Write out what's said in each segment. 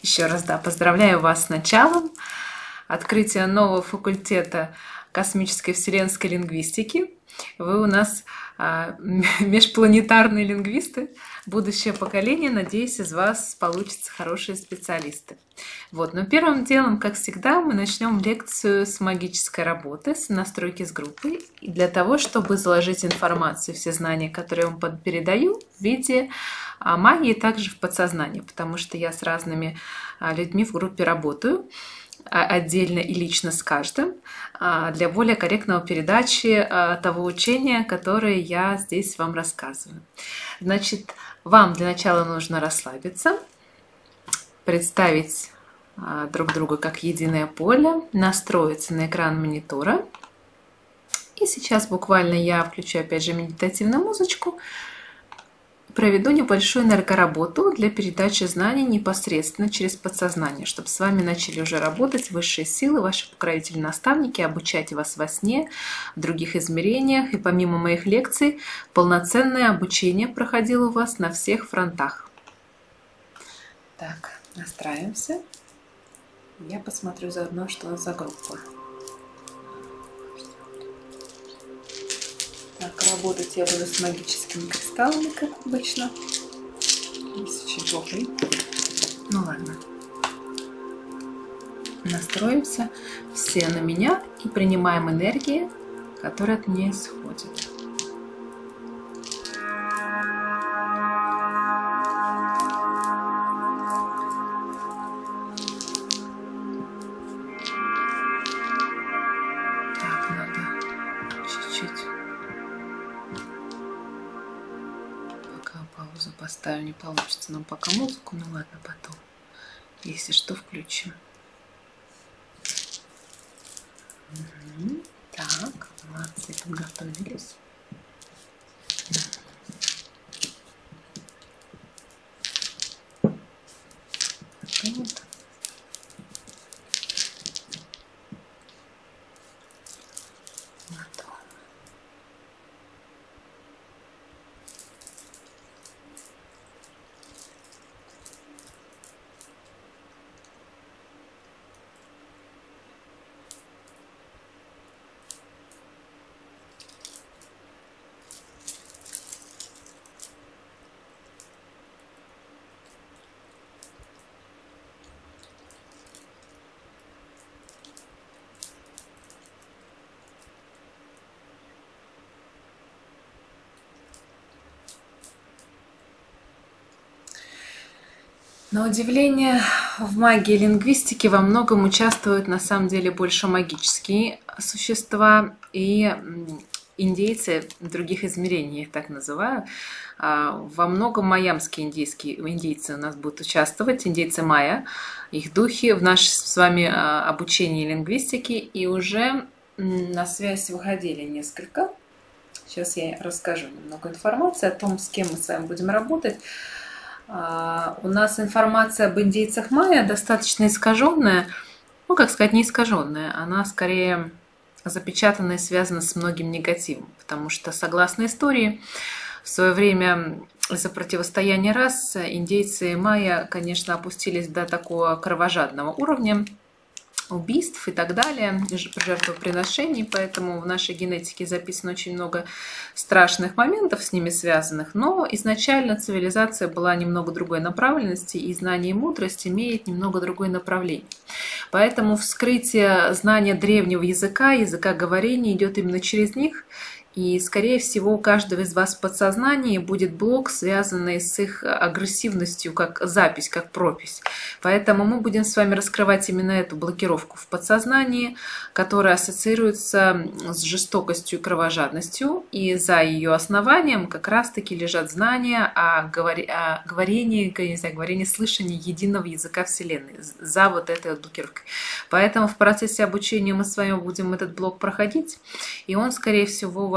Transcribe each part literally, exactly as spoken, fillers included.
Еще раз, да, поздравляю вас с началом открытия нового факультета космической вселенской лингвистики. Вы у нас а, межпланетарные лингвисты, будущее поколение. Надеюсь, из вас получатся хорошие специалисты. Вот, но первым делом, как всегда, мы начнем лекцию с магической работы, с настройки с группой. И для того, чтобы заложить информацию, все знания, которые я вам передаю, в виде магии, также в подсознании, потому что я с разными людьми в группе работаю, отдельно и лично с каждым, для более корректного передачи того учения, которое я здесь вам рассказываю. Значит, вам для начала нужно расслабиться, представить друг друга как единое поле, настроиться на экран монитора. И сейчас буквально я включу опять же медитативную музычку, проведу небольшую энергоработу для передачи знаний непосредственно через подсознание, чтобы с вами начали уже работать высшие силы, ваши покровители-наставники, обучать вас во сне, в других измерениях. И помимо моих лекций, полноценное обучение проходило у вас на всех фронтах. Так, настраиваемся. Я посмотрю заодно, что у нас за группа. Так, работать я буду с магическими кристаллами, как обычно. Здесь очень плохо. Ну ладно. Настроимся все на меня и принимаем энергии, которые от меня исходят. Так, надо чуть-чуть. Паузу поставим, не получится нам пока музыку, ну ладно, потом, если что, включим. Угу. Так, молодцы, подготовились. Вот. На удивление, в магии лингвистики во многом участвуют на самом деле больше магические существа и индейцы других измерений, я их так называю. Во многом майамские индейские, индейцы у нас будут участвовать, индейцы майя, их духи в нашем с вами обучении лингвистики. И уже на связь выходили несколько. Сейчас я расскажу немного информации о том, с кем мы с вами будем работать. Uh, у нас информация об индейцах майя достаточно искаженная, ну, как сказать, не искаженная, она скорее запечатана и связана с многим негативом, потому что, согласно истории, в свое время из-за противостояния рас индейцы майя, конечно, опустились до такого кровожадного уровня убийств и так далее, жертвоприношений, поэтому в нашей генетике записано очень много страшных моментов с ними связанных, но изначально цивилизация была немного другой направленности, и знание и мудрость имеет немного другое направление. Поэтому вскрытие знания древнего языка, языка говорения идет именно через них. И, скорее всего, у каждого из вас в подсознании будет блок, связанный с их агрессивностью, как запись, как пропись. Поэтому мы будем с вами раскрывать именно эту блокировку в подсознании, которая ассоциируется с жестокостью и кровожадностью. И за ее основанием как раз-таки лежат знания о, говор... о говорении, не знаю, говорении, слышании единого языка Вселенной, за вот этой вот блокировкой. Поэтому в процессе обучения мы с вами будем этот блок проходить, и он, скорее всего, у вас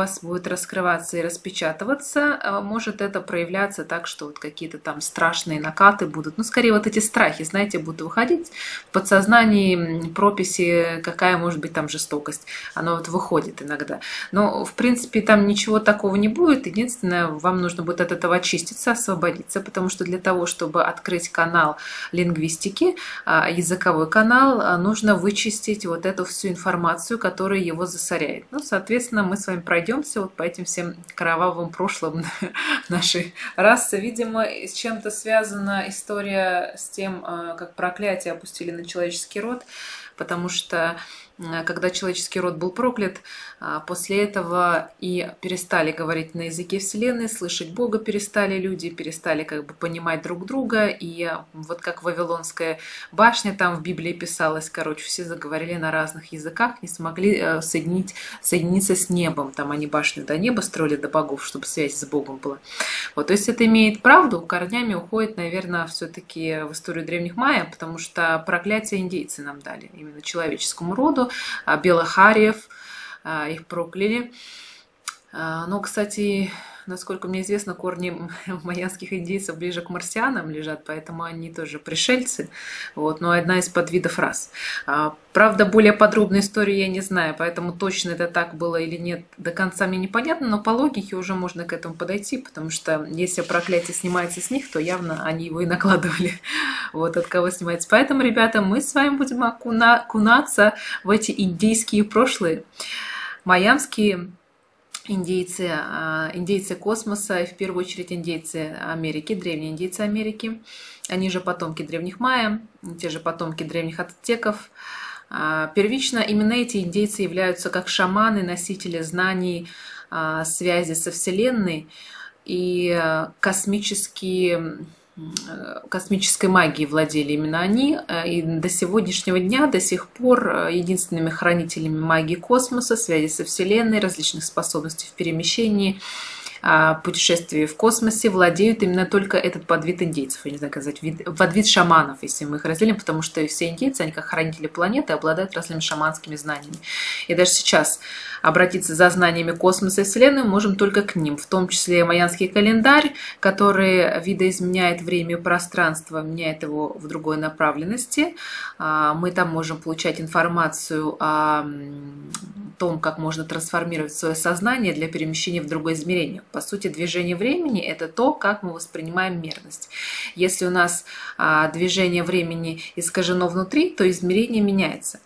вас будет раскрываться и распечатываться, может это проявляться так, что вот какие-то там страшные накаты будут. Ну, скорее вот эти страхи, знаете, будут выходить в подсознании, прописи, какая может быть там жестокость. Оно вот выходит иногда. Но, в принципе, там ничего такого не будет. Единственное, вам нужно будет от этого очиститься, освободиться, потому что для того, чтобы открыть канал лингвистики, языковой канал, нужно вычистить вот эту всю информацию, которая его засоряет. Ну, соответственно, мы с вами пройдемся вот по этим всем кровавым прошлым нашей расы. Видимо, с чем-то связана история с тем, как проклятие опустили на человеческий род, потому что когда человеческий род был проклят, после этого и перестали говорить на языке Вселенной, слышать Бога перестали люди, перестали как бы понимать друг друга. И вот как Вавилонская башня, там в Библии писалось, короче, все заговорили на разных языках, не смогли соединить, соединиться с небом. Там они башню до неба строили, до богов, чтобы связь с Богом была. Вот, то есть это имеет правду, корнями уходит, наверное, все-таки в историю древних майя, потому что проклятие индейцы нам дали, именно человеческому роду. Белых ариев, их прокляли. Но, кстати, насколько мне известно, корни майянских индейцев ближе к марсианам лежат, поэтому они тоже пришельцы. Вот, но одна из подвидов рас. Правда, более подробной истории я не знаю, поэтому точно это так было или нет, до конца мне непонятно, но по логике уже можно к этому подойти, потому что если проклятие снимается с них, то явно они его и накладывали. Вот от кого снимается. Поэтому, ребята, мы с вами будем окуна окунаться в эти индейские прошлые. Майамские индейцы, индейцы космоса, и в первую очередь индейцы Америки, древние индейцы Америки. Они же потомки древних майя, те же потомки древних ацтеков. Первично именно эти индейцы являются как шаманы, носители знаний, связи со Вселенной и космические... космической магией владели именно они, и до сегодняшнего дня, до сих пор единственными хранителями магии космоса, связи со Вселенной, различных способностей в перемещении, путешествии в космосе владеют именно только этот подвид индейцев, я не знаю, как сказать, вид, подвид шаманов, если мы их разделим, потому что все индейцы, они как хранители планеты, обладают разными шаманскими знаниями. И даже сейчас обратиться за знаниями космоса и Вселенной мы можем только к ним, в том числе майянский календарь, который видоизменяет время и пространство, меняет его в другой направленности. Мы там можем получать информацию о том, как можно трансформировать свое сознание для перемещения в другое измерение. По сути, движение времени – это то, как мы воспринимаем мерность. Если у нас а, движение времени искажено внутри, то измерение меняется.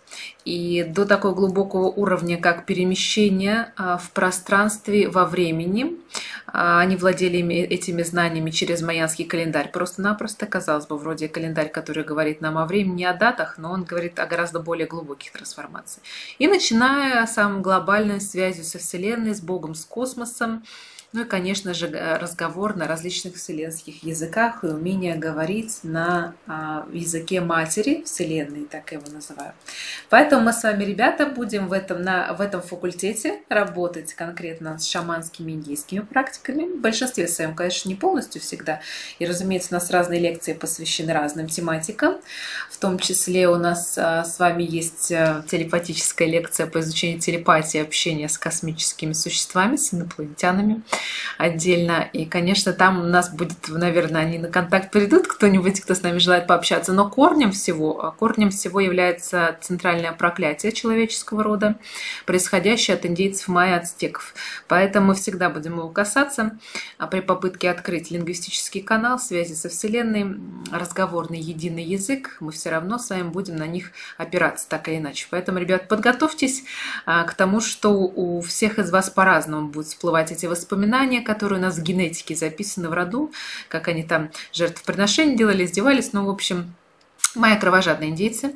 И до такого глубокого уровня, как перемещение а, в пространстве во времени, а, они владели этими знаниями через майянский календарь. Просто-напросто, казалось бы, вроде календарь, который говорит нам о времени, о датах, но он говорит о гораздо более глубоких трансформациях. И начиная с самой глобальной связью со Вселенной, с Богом, с космосом, ну и, конечно же, разговор на различных вселенских языках и умение говорить на а, языке матери Вселенной, так я его называю. Поэтому мы с вами, ребята, будем в этом, на, в этом факультете работать конкретно с шаманскими индийскими практиками. В большинстве своем, конечно, не полностью всегда. И, разумеется, у нас разные лекции посвящены разным тематикам. В том числе у нас а, с вами есть а, телепатическая лекция по изучению телепатии и общения с космическими существами, с инопланетянами. Отдельно. И, конечно, там у нас будет, наверное, они на контакт придут, кто-нибудь, кто с нами желает пообщаться. Но корнем всего, корнем всего является центральное проклятие человеческого рода, происходящее от индейцев майя, ацтеков. Поэтому мы всегда будем его касаться при попытке открыть лингвистический канал, связи со Вселенной, разговорный единый язык. Мы все равно с вами будем на них опираться, так или иначе. Поэтому, ребят, подготовьтесь к тому, что у всех из вас по-разному будут всплывать эти воспоминания, которые у нас в генетике записаны в роду, как они там жертвоприношения делали, издевались. Ну, в общем, мои кровожадные индейцы.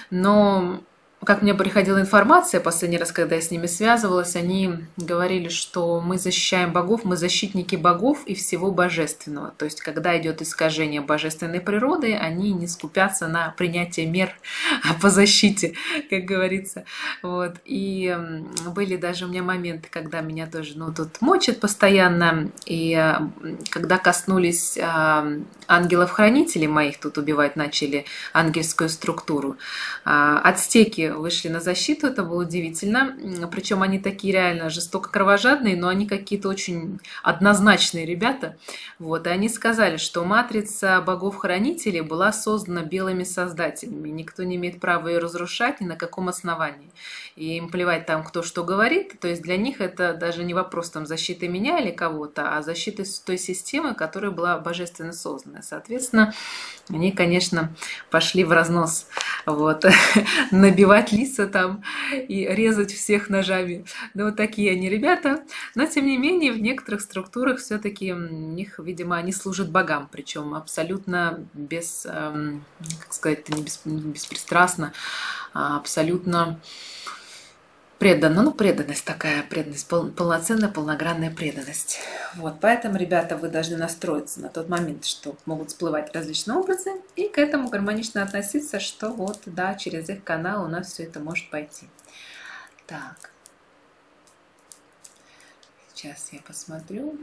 Но, как мне приходила информация последний раз, когда я с ними связывалась, они говорили, что мы защищаем богов, мы защитники богов и всего божественного. То есть, когда идет искажение божественной природы, они не скупятся на принятие мер по защите, как говорится. Вот. И были даже у меня моменты, когда меня тоже, ну, тут мочат постоянно, и когда коснулись ангелов-хранителей моих, тут убивать начали ангельскую структуру. Ацтеки вышли на защиту, это было удивительно. Причем они такие реально жестоко кровожадные, но они какие-то очень однозначные ребята. Вот, и они сказали, что матрица богов-хранителей была создана белыми создателями. Никто не имеет права ее разрушать ни на каком основании. И им плевать там, кто что говорит. То есть для них это даже не вопрос там, защиты меня или кого-то, а защиты той системы, которая была божественно создана. Соответственно, они, конечно, пошли в разнос. Вот. Набивать лица там и резать всех ножами. Ну, вот такие они ребята. Но, тем не менее, в некоторых структурах все-таки у них, видимо, они служат богам. Причем абсолютно без, эм, как сказать, не, без, не беспристрастно, а абсолютно преданно. Ну, преданность такая, преданность, пол, полноценная, полногранная преданность. Вот, поэтому, ребята, вы должны настроиться на тот момент, что могут всплывать различные образы, и к этому гармонично относиться, что вот, да, через их канал у нас все это может пойти. Так. Сейчас я посмотрю.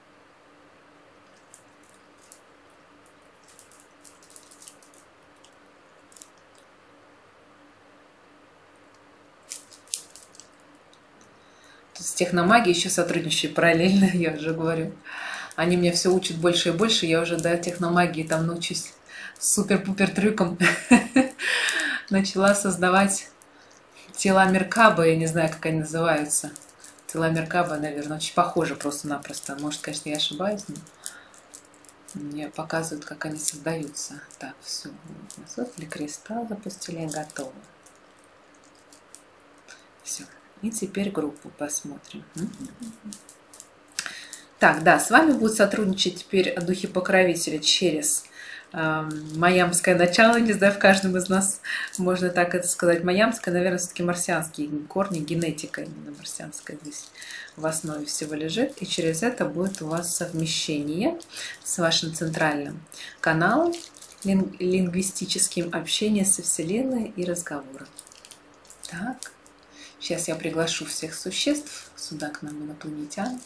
С техномагией еще сотрудничаю параллельно, я уже говорю. Они меня все учат больше и больше, я уже до техномагии там научусь супер-пупер трюком. Начала создавать тела Меркаба, я не знаю, как они называются. Тела Меркаба, наверное, очень похожи просто-напросто. Может, конечно, я ошибаюсь, но мне показывают, как они создаются. Так, все. Создали кристалл, запустили, готово. Все. И теперь группу посмотрим. Так, да, с вами будут сотрудничать теперь духи покровителя через э, майамское начало. Не знаю, в каждом из нас можно так это сказать. Майамское, наверное, все-таки марсианские корни, генетика именно марсианская здесь в основе всего лежит. И через это будет у вас совмещение с вашим центральным каналом, лингвистическим, общение со Вселенной и разговором. Так. Сейчас я приглашу всех существ сюда к нам, инопланетян.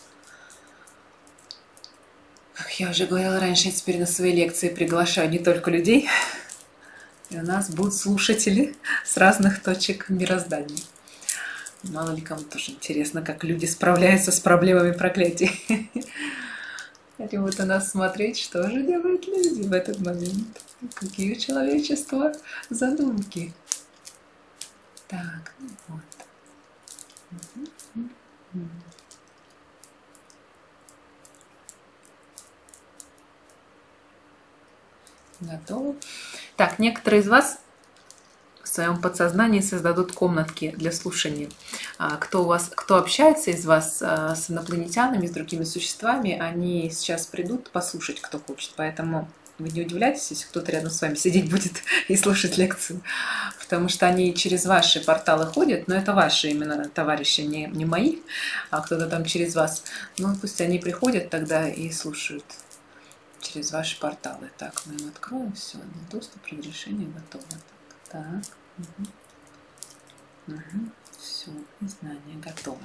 Как я уже говорила раньше, я теперь на свои лекции приглашаю не только людей. И у нас будут слушатели с разных точек мироздания. Мало ли кому тоже интересно, как люди справляются с проблемами проклятий. Хотим вот у нас смотреть, что же делают люди в этот момент. Какие у человечества задумки. Так, ну вот. Готово. Так, некоторые из вас в своем подсознании создадут комнатки для слушания. Кто у вас, кто общается из вас с инопланетянами, с другими существами, они сейчас придут послушать, кто хочет. Поэтому вы не удивляйтесь, если кто-то рядом с вами сидеть будет и слушать лекцию, потому что они через ваши порталы ходят, но это ваши именно товарищи, не, не мои, а кто-то там через вас. Ну, пусть они приходят тогда и слушают через ваши порталы. Так, мы им откроем все, доступ, разрешение готово. Так, так. Угу. Угу. Все, знание готово.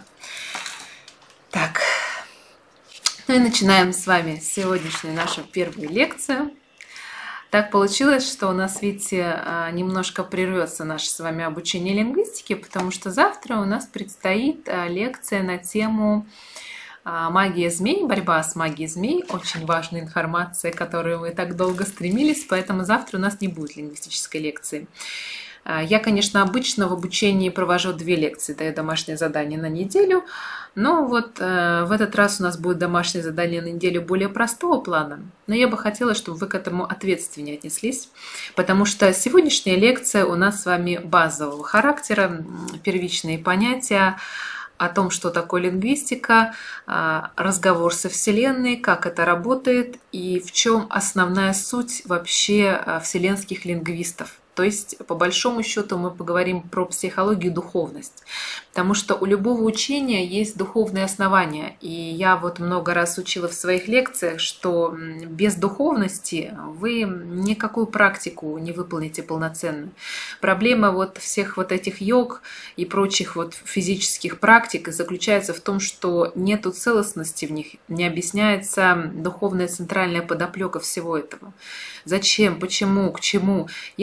Так, ну и начинаем с вами сегодняшнюю нашу первую лекцию. Так получилось, что у нас, видите, немножко прервется наше с вами обучение лингвистики, потому что завтра у нас предстоит лекция на тему магия змей, борьба с магией змей. Очень важная информация, к которой мы так долго стремились, поэтому завтра у нас не будет лингвистической лекции. Я, конечно, обычно в обучении провожу две лекции, даю домашнее задание на неделю, но вот э, в этот раз у нас будет домашнее задание на неделю более простого плана. Но я бы хотела, чтобы вы к этому ответственнее отнеслись, потому что сегодняшняя лекция у нас с вами базового характера, первичные понятия о том, что такое лингвистика, разговор со Вселенной, как это работает и в чем основная суть вообще вселенских лингвистов. То есть, по большому счету, мы поговорим про психологию и духовность, потому что у любого учения есть духовные основания. И я вот много раз учила в своих лекциях, что без духовности вы никакую практику не выполните полноценно. Проблема вот всех вот этих йог и прочих вот физических практик заключается в том, что нету целостности в них, не объясняется духовная центральная подоплека всего этого. Зачем, почему, к чему. Если человек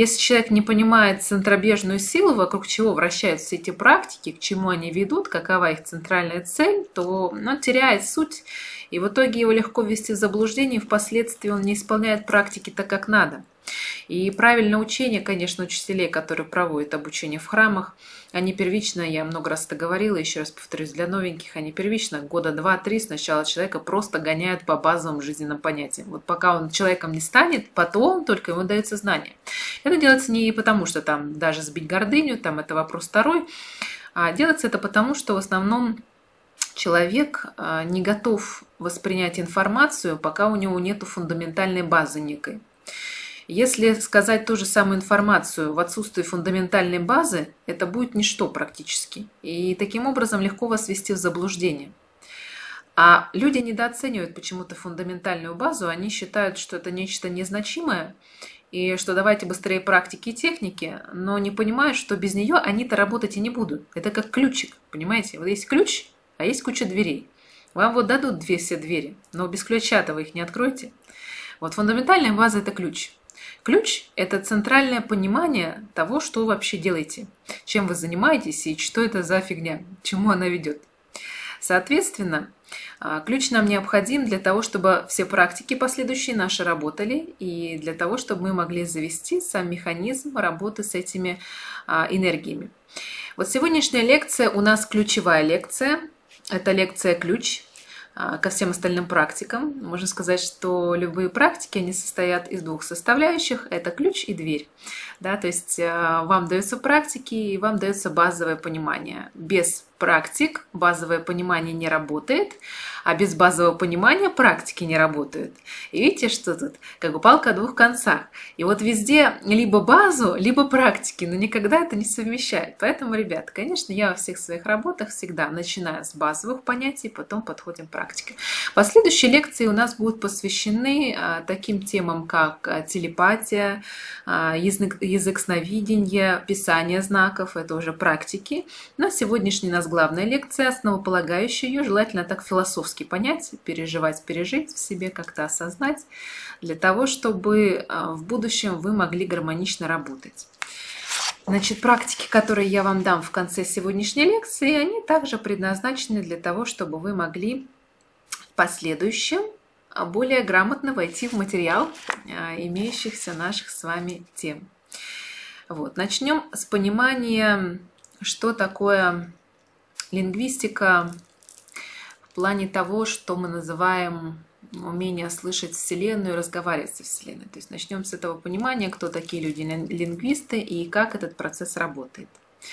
человек не понимает центробежную силу, вокруг чего вращаются эти практики, к чему они ведут, какова их центральная цель, то он теряет суть, и в итоге его легко ввести в заблуждение, и впоследствии он не исполняет практики так, как надо. И правильное учение, конечно, учителей, которые проводят обучение в храмах, они первично, я много раз это говорила, еще раз повторюсь, для новеньких, они первично года два-три сначала человека просто гоняют по базовым жизненным понятиям. Вот пока он человеком не станет, потом только ему дается знание. Это делается не потому, что там даже сбить гордыню, там это вопрос второй, а делается это потому, что в основном человек не готов воспринять информацию, пока у него нет фундаментальной базы некой. Если сказать ту же самую информацию в отсутствии фундаментальной базы, это будет ничто практически. И таким образом легко вас ввести в заблуждение. А люди недооценивают почему-то фундаментальную базу, они считают, что это нечто незначимое, и что давайте быстрее практики и техники, но не понимают, что без нее они-то работать и не будут. Это как ключик, понимаете? Вот есть ключ, а есть куча дверей. Вам вот дадут две все двери, но без ключа-то вы их не откроете. Вот фундаментальная база – это ключ. Ключ – это центральное понимание того, что вы вообще делаете, чем вы занимаетесь и что это за фигня, к чему она ведет. Соответственно, ключ нам необходим для того, чтобы все практики последующие наши работали и для того, чтобы мы могли завести сам механизм работы с этими энергиями. Вот сегодняшняя лекция у нас ключевая лекция. Это лекция «Ключ» ко всем остальным практикам. Можно сказать, что любые практики, они состоят из двух составляющих. Это ключ и дверь. Да, то есть вам даются практики и вам дается базовое понимание. Без практик базовое понимание не работает, а без базового понимания практики не работают. И видите, что тут как бы палка о двух концах. И вот везде либо базу, либо практики, но никогда это не совмещает. Поэтому, ребят, конечно, я во всех своих работах всегда начинаю с базовых понятий, потом подходим к практике. Последующие лекции у нас будут посвящены а, таким темам, как а, телепатия, а, язык, язык сновидения, писание знаков, это уже практики. На сегодняшний у нас главная лекция, основополагающая ее, желательно так философски понять, переживать, пережить в себе, как-то осознать, для того, чтобы в будущем вы могли гармонично работать. Значит, практики, которые я вам дам в конце сегодняшней лекции, они также предназначены для того, чтобы вы могли в последующем более грамотно войти в материал имеющихся наших с вами тем. Вот. Начнем с понимания, что такое лингвистика в плане того, что мы называем умение слышать Вселенную и разговаривать со Вселенной. То есть начнем с этого понимания, кто такие люди-лингвисты и как этот процесс работает.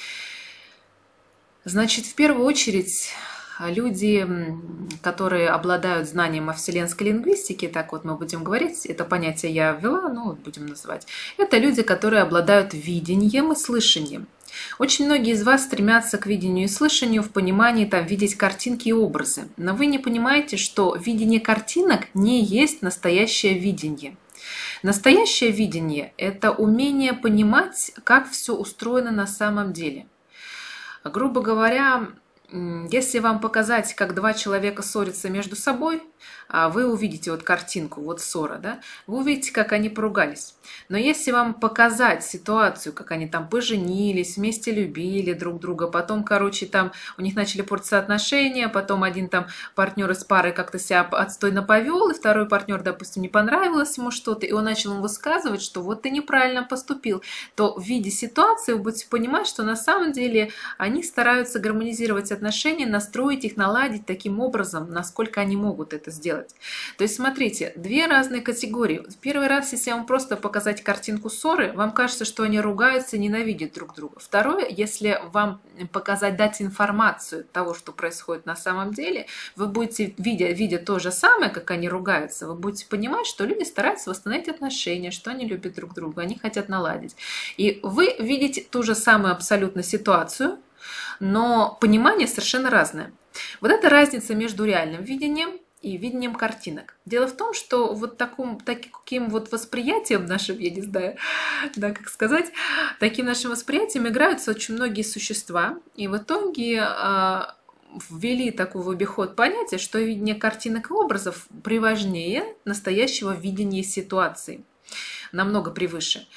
Значит, в первую очередь, люди, которые обладают знанием о вселенской лингвистике, так вот мы будем говорить, это понятие я ввела, ну вот будем называть, это люди, которые обладают видением и слышанием. Очень многие из вас стремятся к видению и слышанию в понимании там видеть картинки и образы, но вы не понимаете, что видение картинок не есть настоящее видение. Настоящее видение – это умение понимать, как все устроено на самом деле. Грубо говоря, если вам показать, как два человека ссорятся между собой, вы увидите вот картинку, вот ссора, да? Вы увидите, как они поругались. Но если вам показать ситуацию, как они там поженились, вместе любили друг друга, потом, короче, там у них начали портиться отношения, потом один там партнер из пары как-то себя отстойно повел, и второй партнер, допустим, не понравилось ему что-то, и он начал ему высказывать, что вот ты неправильно поступил, то в виде ситуации вы будете понимать, что на самом деле они стараются гармонизировать отношения, настроить их, наладить таким образом, насколько они могут это сделать. То есть, смотрите, две разные категории. В первый раз, если вам просто показать картинку ссоры, вам кажется, что они ругаются и ненавидят друг друга. Второе, если вам показать, дать информацию того, что происходит на самом деле, вы будете, видя, видя то же самое, как они ругаются, вы будете понимать, что люди стараются восстановить отношения, что они любят друг друга, они хотят наладить. И вы видите ту же самую абсолютно ситуацию, но понимание совершенно разное. Вот это разница между реальным видением и видением картинок. Дело в том, что вот таким, таким вот восприятием нашим, я не знаю, да, как сказать, таким нашим восприятием играются очень многие существа, и в итоге э, ввели такой в обиход понятие, что видение картинок и образов преважнее настоящего видения ситуации, намного превыше.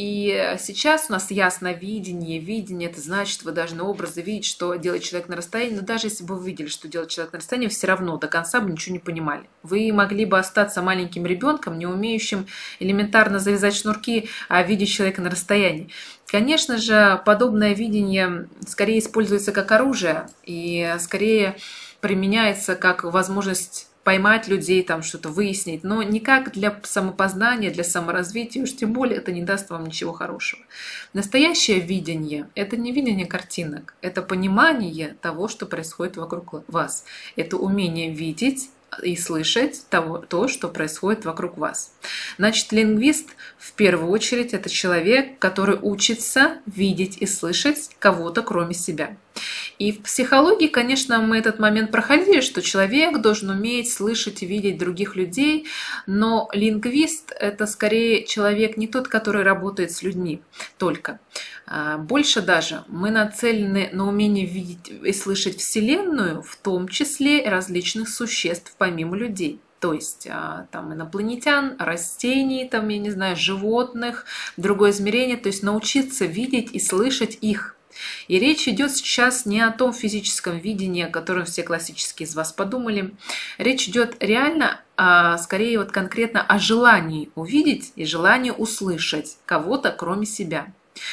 И сейчас у нас ясновидение, видение, это значит, вы должны образы видеть, что делает человек на расстоянии. Но даже если бы вы видели, что делает человек на расстоянии, все равно до конца бы ничего не понимали. Вы могли бы остаться маленьким ребенком, не умеющим элементарно завязать шнурки, а видеть человека на расстоянии. Конечно же, подобное видение скорее используется как оружие и скорее применяется как возможность поймать людей, там что-то выяснить, но никак для самопознания, для саморазвития, уж тем более это не даст вам ничего хорошего. Настоящее видение – это не видение картинок, это понимание того, что происходит вокруг вас. Это умение видеть и слышать того, то, что происходит вокруг вас. Значит, лингвист в первую очередь это человек, который учится видеть и слышать кого-то, кроме себя. И в психологии, конечно, мы этот момент проходили, что человек должен уметь слышать и видеть других людей, но лингвист – это скорее человек не тот, который работает с людьми только. Больше даже мы нацелены на умение видеть и слышать Вселенную, в том числе различных существ помимо людей. То есть там инопланетян, растений, там, я не знаю, животных, другое измерение. То есть научиться видеть и слышать их. И речь идет сейчас не о том физическом видении, о котором все классические из вас подумали. Речь идет реально, а, скорее вот конкретно о желании увидеть и желании услышать кого-то, кроме себя.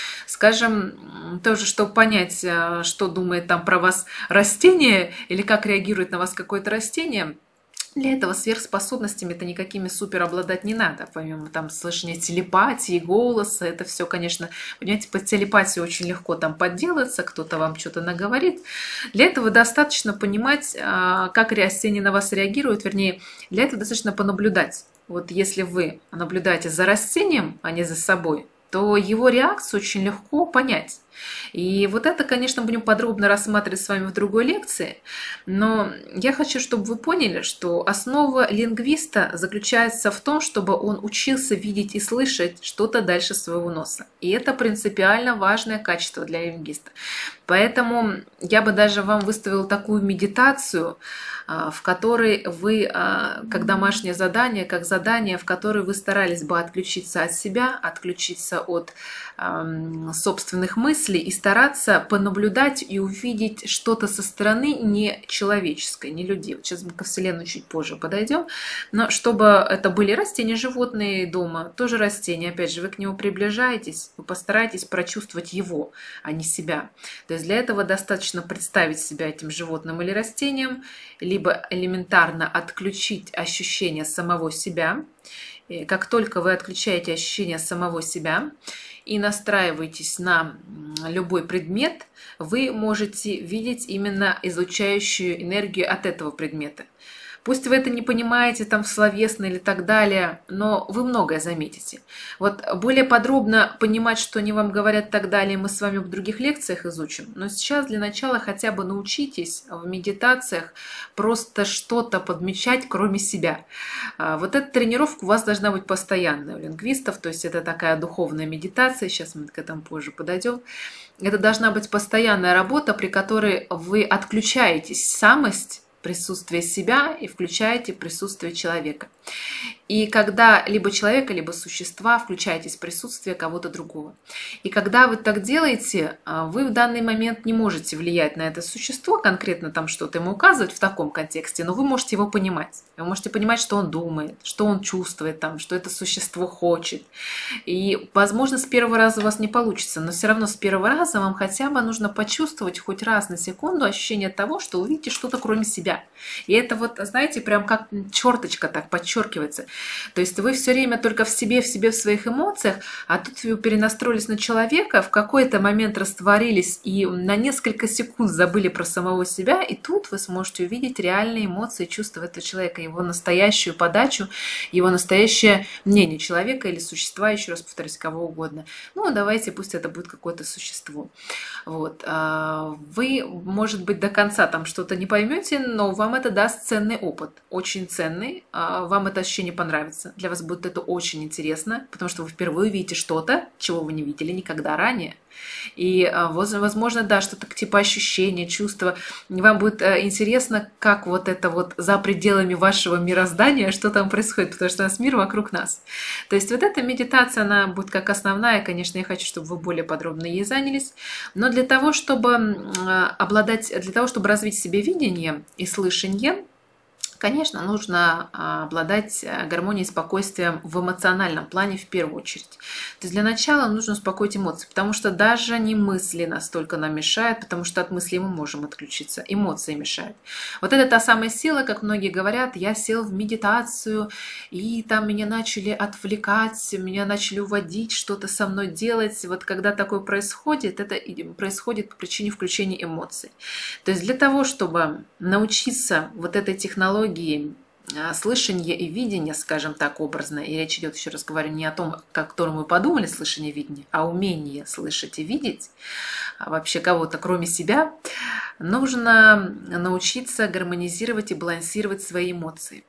Скажем, тоже, чтобы понять, что думает там про вас растение или как реагирует на вас какое-то растение, для этого сверхспособностями-то никакими супер обладать не надо. Помимо там слышания телепатии, голоса, это все, конечно, понимаете, по телепатии очень легко там подделаться, кто-то вам что-то наговорит. Для этого достаточно понимать, как растение на вас реагирует, вернее, для этого достаточно понаблюдать. Вот если вы наблюдаете за растением, а не за собой, то его реакцию очень легко понять. И вот это, конечно, будем подробно рассматривать с вами в другой лекции, но я хочу, чтобы вы поняли, что основа лингвиста заключается в том, чтобы он учился видеть и слышать что-то дальше своего носа. И это принципиально важное качество для лингвиста. Поэтому я бы даже вам выставила такую медитацию, в которой вы, как домашнее задание, как задание, в которой вы старались бы отключиться от себя, отключиться от собственных мыслей и стараться понаблюдать и увидеть что-то со стороны не человеческой, не людей. Вот сейчас мы ко Вселенной чуть позже подойдем, но чтобы это были растения, животные дома, тоже растения, опять же, вы к нему приближаетесь, вы постараетесь прочувствовать его, а не себя. То есть для этого достаточно представить себя этим животным или растением, либо элементарно отключить ощущение самого себя. И как только вы отключаете ощущение самого себя и настраиваетесь на любой предмет, вы можете видеть именно излучающую энергию от этого предмета. Пусть вы это не понимаете там словесно или так далее, но вы многое заметите. Вот более подробно понимать, что они вам говорят и так далее, мы с вами в других лекциях изучим. Но сейчас для начала хотя бы научитесь в медитациях просто что-то подмечать, кроме себя. Вот эта тренировка у вас должна быть постоянной у лингвистов, то есть это такая духовная медитация, сейчас мы к этому позже подойдем. Это должна быть постоянная работа, при которой вы отключаетесь самость, присутствие себя и включаете присутствие человека. И когда либо человека, либо существа включаетесь в присутствие кого-то другого. И когда вы так делаете, вы в данный момент не можете влиять на это существо, конкретно там что-то ему указывать в таком контексте, но вы можете его понимать. Вы можете понимать, что он думает, что он чувствует, там, что это существо хочет. И, возможно, с первого раза у вас не получится, но все равно с первого раза вам хотя бы нужно почувствовать хоть раз на секунду ощущение того, что увидите что-то кроме себя. И это вот, знаете, прям как черточка так подчеркивается. То есть вы все время только в себе, в себе, в своих эмоциях, а тут вы перенастроились на человека, в какой-то момент растворились и на несколько секунд забыли про самого себя, и тут вы сможете увидеть реальные эмоции, чувства этого человека, его настоящую подачу, его настоящее мнение человека или существа, еще раз повторюсь, кого угодно. Ну, давайте, пусть это будет какое-то существо. Вот. Вы, может быть, до конца там что-то не поймете, но вам это даст ценный опыт, очень ценный. Вам это ощущение понравится. Для вас будет это очень интересно, потому что вы впервые увидите что-то, чего вы не видели никогда ранее. И, возможно, да, что-то типа ощущения, чувства. Вам будет интересно, как вот это вот за пределами вашего мироздания, что там происходит, потому что у нас мир вокруг нас. То есть вот эта медитация, она будет как основная. Конечно, я хочу, чтобы вы более подробно ей занялись. Но для того, чтобы обладать, для того, чтобы развить в себе видение и слышание, конечно, нужно обладать гармонией и спокойствием в эмоциональном плане в первую очередь. То есть для начала нужно успокоить эмоции, потому что даже не мысли настолько нам мешают, потому что от мыслей мы можем отключиться, эмоции мешают. Вот это та самая сила, как многие говорят, я сел в медитацию, и там меня начали отвлекать, меня начали уводить, что-то со мной делать. Вот когда такое происходит, это происходит по причине включения эмоций. То есть для того, чтобы научиться вот этой технологии, слышание и видение, скажем так, образно, и речь идет, еще раз говорю, не о том, о котором мы подумали, слышание и видение, а умение слышать и видеть, а вообще кого-то кроме себя, нужно научиться гармонизировать и балансировать свои эмоции.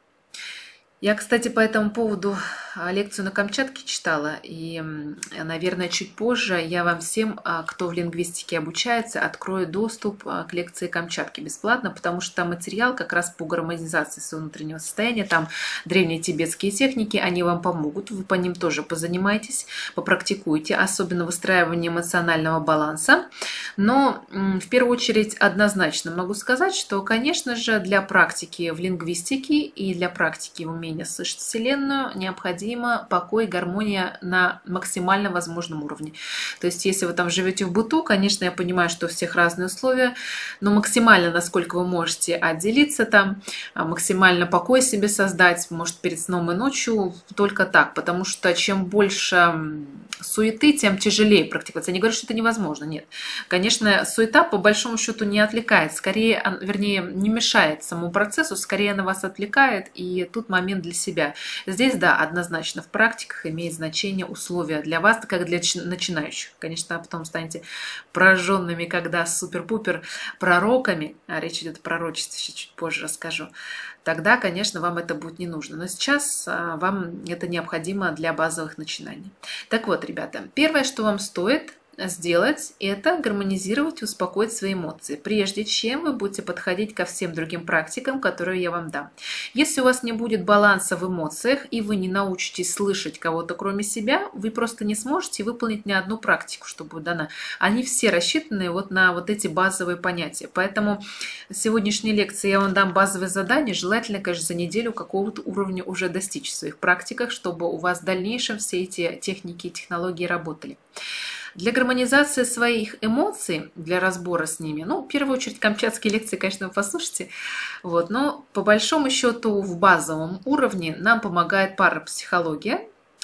Я, кстати, по этому поводу лекцию на Камчатке читала, и, наверное, чуть позже я вам всем, кто в лингвистике обучается, открою доступ к лекции Камчатки бесплатно, потому что там материал как раз по гармонизации своего внутреннего состояния, там древние тибетские техники, они вам помогут, вы по ним тоже позанимаетесь, попрактикуйте, особенно выстраивание эмоционального баланса. Но в первую очередь однозначно могу сказать, что, конечно же, для практики в лингвистике и для практики в умении слышать Вселенную необходимо покой и гармония на максимально возможном уровне. То есть, если вы там живете в быту, конечно, я понимаю, что у всех разные условия, но максимально, насколько вы можете отделиться там, максимально покой себе создать, может, перед сном и ночью, только так, потому что чем больше суеты, тем тяжелее практиковать. Я не говорю, что это невозможно, нет. Конечно, суета по большому счету не отвлекает, скорее, вернее, не мешает самому процессу, скорее она вас отвлекает, и тут момент для себя. Здесь, да, однозначно в практиках имеет значение условия для вас, как для начинающих. Конечно, а потом станете пораженными, когда супер-пупер пророками, а речь идет о пророчестве, еще чуть позже расскажу, тогда, конечно, вам это будет не нужно. Но сейчас вам это необходимо для базовых начинаний. Так вот, ребята, первое, что вам стоит сделать, это гармонизировать и успокоить свои эмоции, прежде чем вы будете подходить ко всем другим практикам, которые я вам дам. Если у вас не будет баланса в эмоциях, и вы не научитесь слышать кого-то кроме себя, вы просто не сможете выполнить ни одну практику, что будет дана. Они все рассчитаны вот на вот эти базовые понятия. Поэтому в сегодняшней лекции я вам дам базовые задания, желательно, конечно, за неделю какого-то уровня уже достичь в своих практиках, чтобы у вас в дальнейшем все эти техники и технологии работали. Для гармонизации своих эмоций, для разбора с ними, ну, в первую очередь, камчатские лекции, конечно, вы послушайте, вот, но по большому счету в базовом уровне нам помогает парапсихология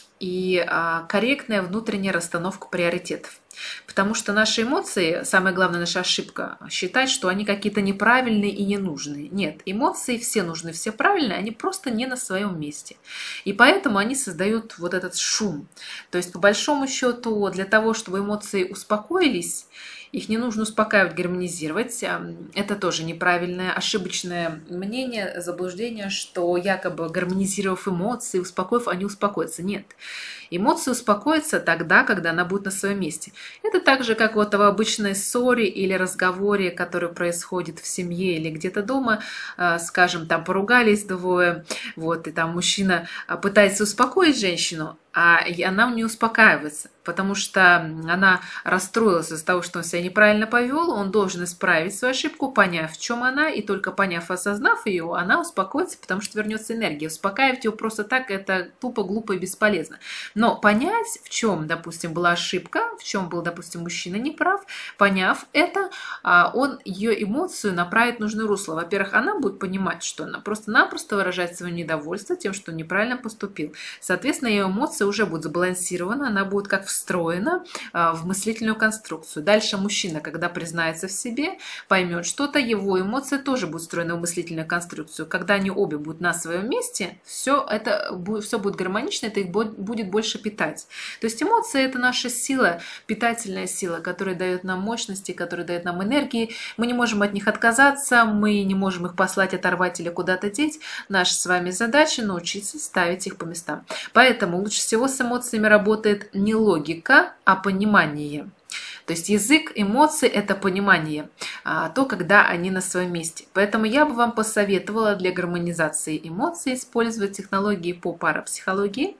и а, корректная внутренняя расстановка приоритетов. Потому что наши эмоции, самая главная наша ошибка, считать, что они какие-то неправильные и ненужные. Нет, эмоции все нужны, все правильные, они просто не на своем месте. И поэтому они создают вот этот шум. То есть, по большому счету, для того, чтобы эмоции успокоились, их не нужно успокаивать, гармонизировать. Это тоже неправильное, ошибочное мнение, заблуждение, что якобы гармонизировав эмоции, успокоив, они успокоятся. Нет. Эмоции успокоятся тогда, когда она будет на своем месте. Это так же, как вот в обычной ссоре или разговоре, который происходит в семье или где-то дома, скажем, там поругались двое, вот, и там мужчина пытается успокоить женщину, а она не успокаивается, потому что она расстроилась из-за того, что он себя неправильно повел, он должен исправить свою ошибку, поняв, в чем она, и только поняв, осознав ее, она успокоится, потому что вернется энергия. Успокаивать его просто так, это тупо, глупо и бесполезно. Но понять, в чем, допустим, была ошибка, в чем был, допустим, мужчина неправ, поняв это, он ее эмоцию направит в нужное русло. Во-первых, она будет понимать, что она просто-напросто выражает свое недовольство тем, что он неправильно поступил. Соответственно, ее эмоции эмоция уже будет сбалансирована, она будет как встроена в мыслительную конструкцию. Дальше мужчина, когда признается в себе, поймет что-то, его эмоция тоже будет встроена в мыслительную конструкцию. Когда они обе будут на своем месте, все это будет, все будет гармонично, это их будет больше питать. То есть эмоции – это наша сила, питательная сила, которая дает нам мощности, которая дает нам энергии. Мы не можем от них отказаться, мы не можем их послать, оторвать или куда-то деть. Наша с вами задача – научиться ставить их по местам. Поэтому лучше всего с эмоциями работает не логика, а понимание. То есть язык эмоций – это понимание, а, то, когда они на своем месте. Поэтому я бы вам посоветовала для гармонизации эмоций использовать технологии по парапсихологии.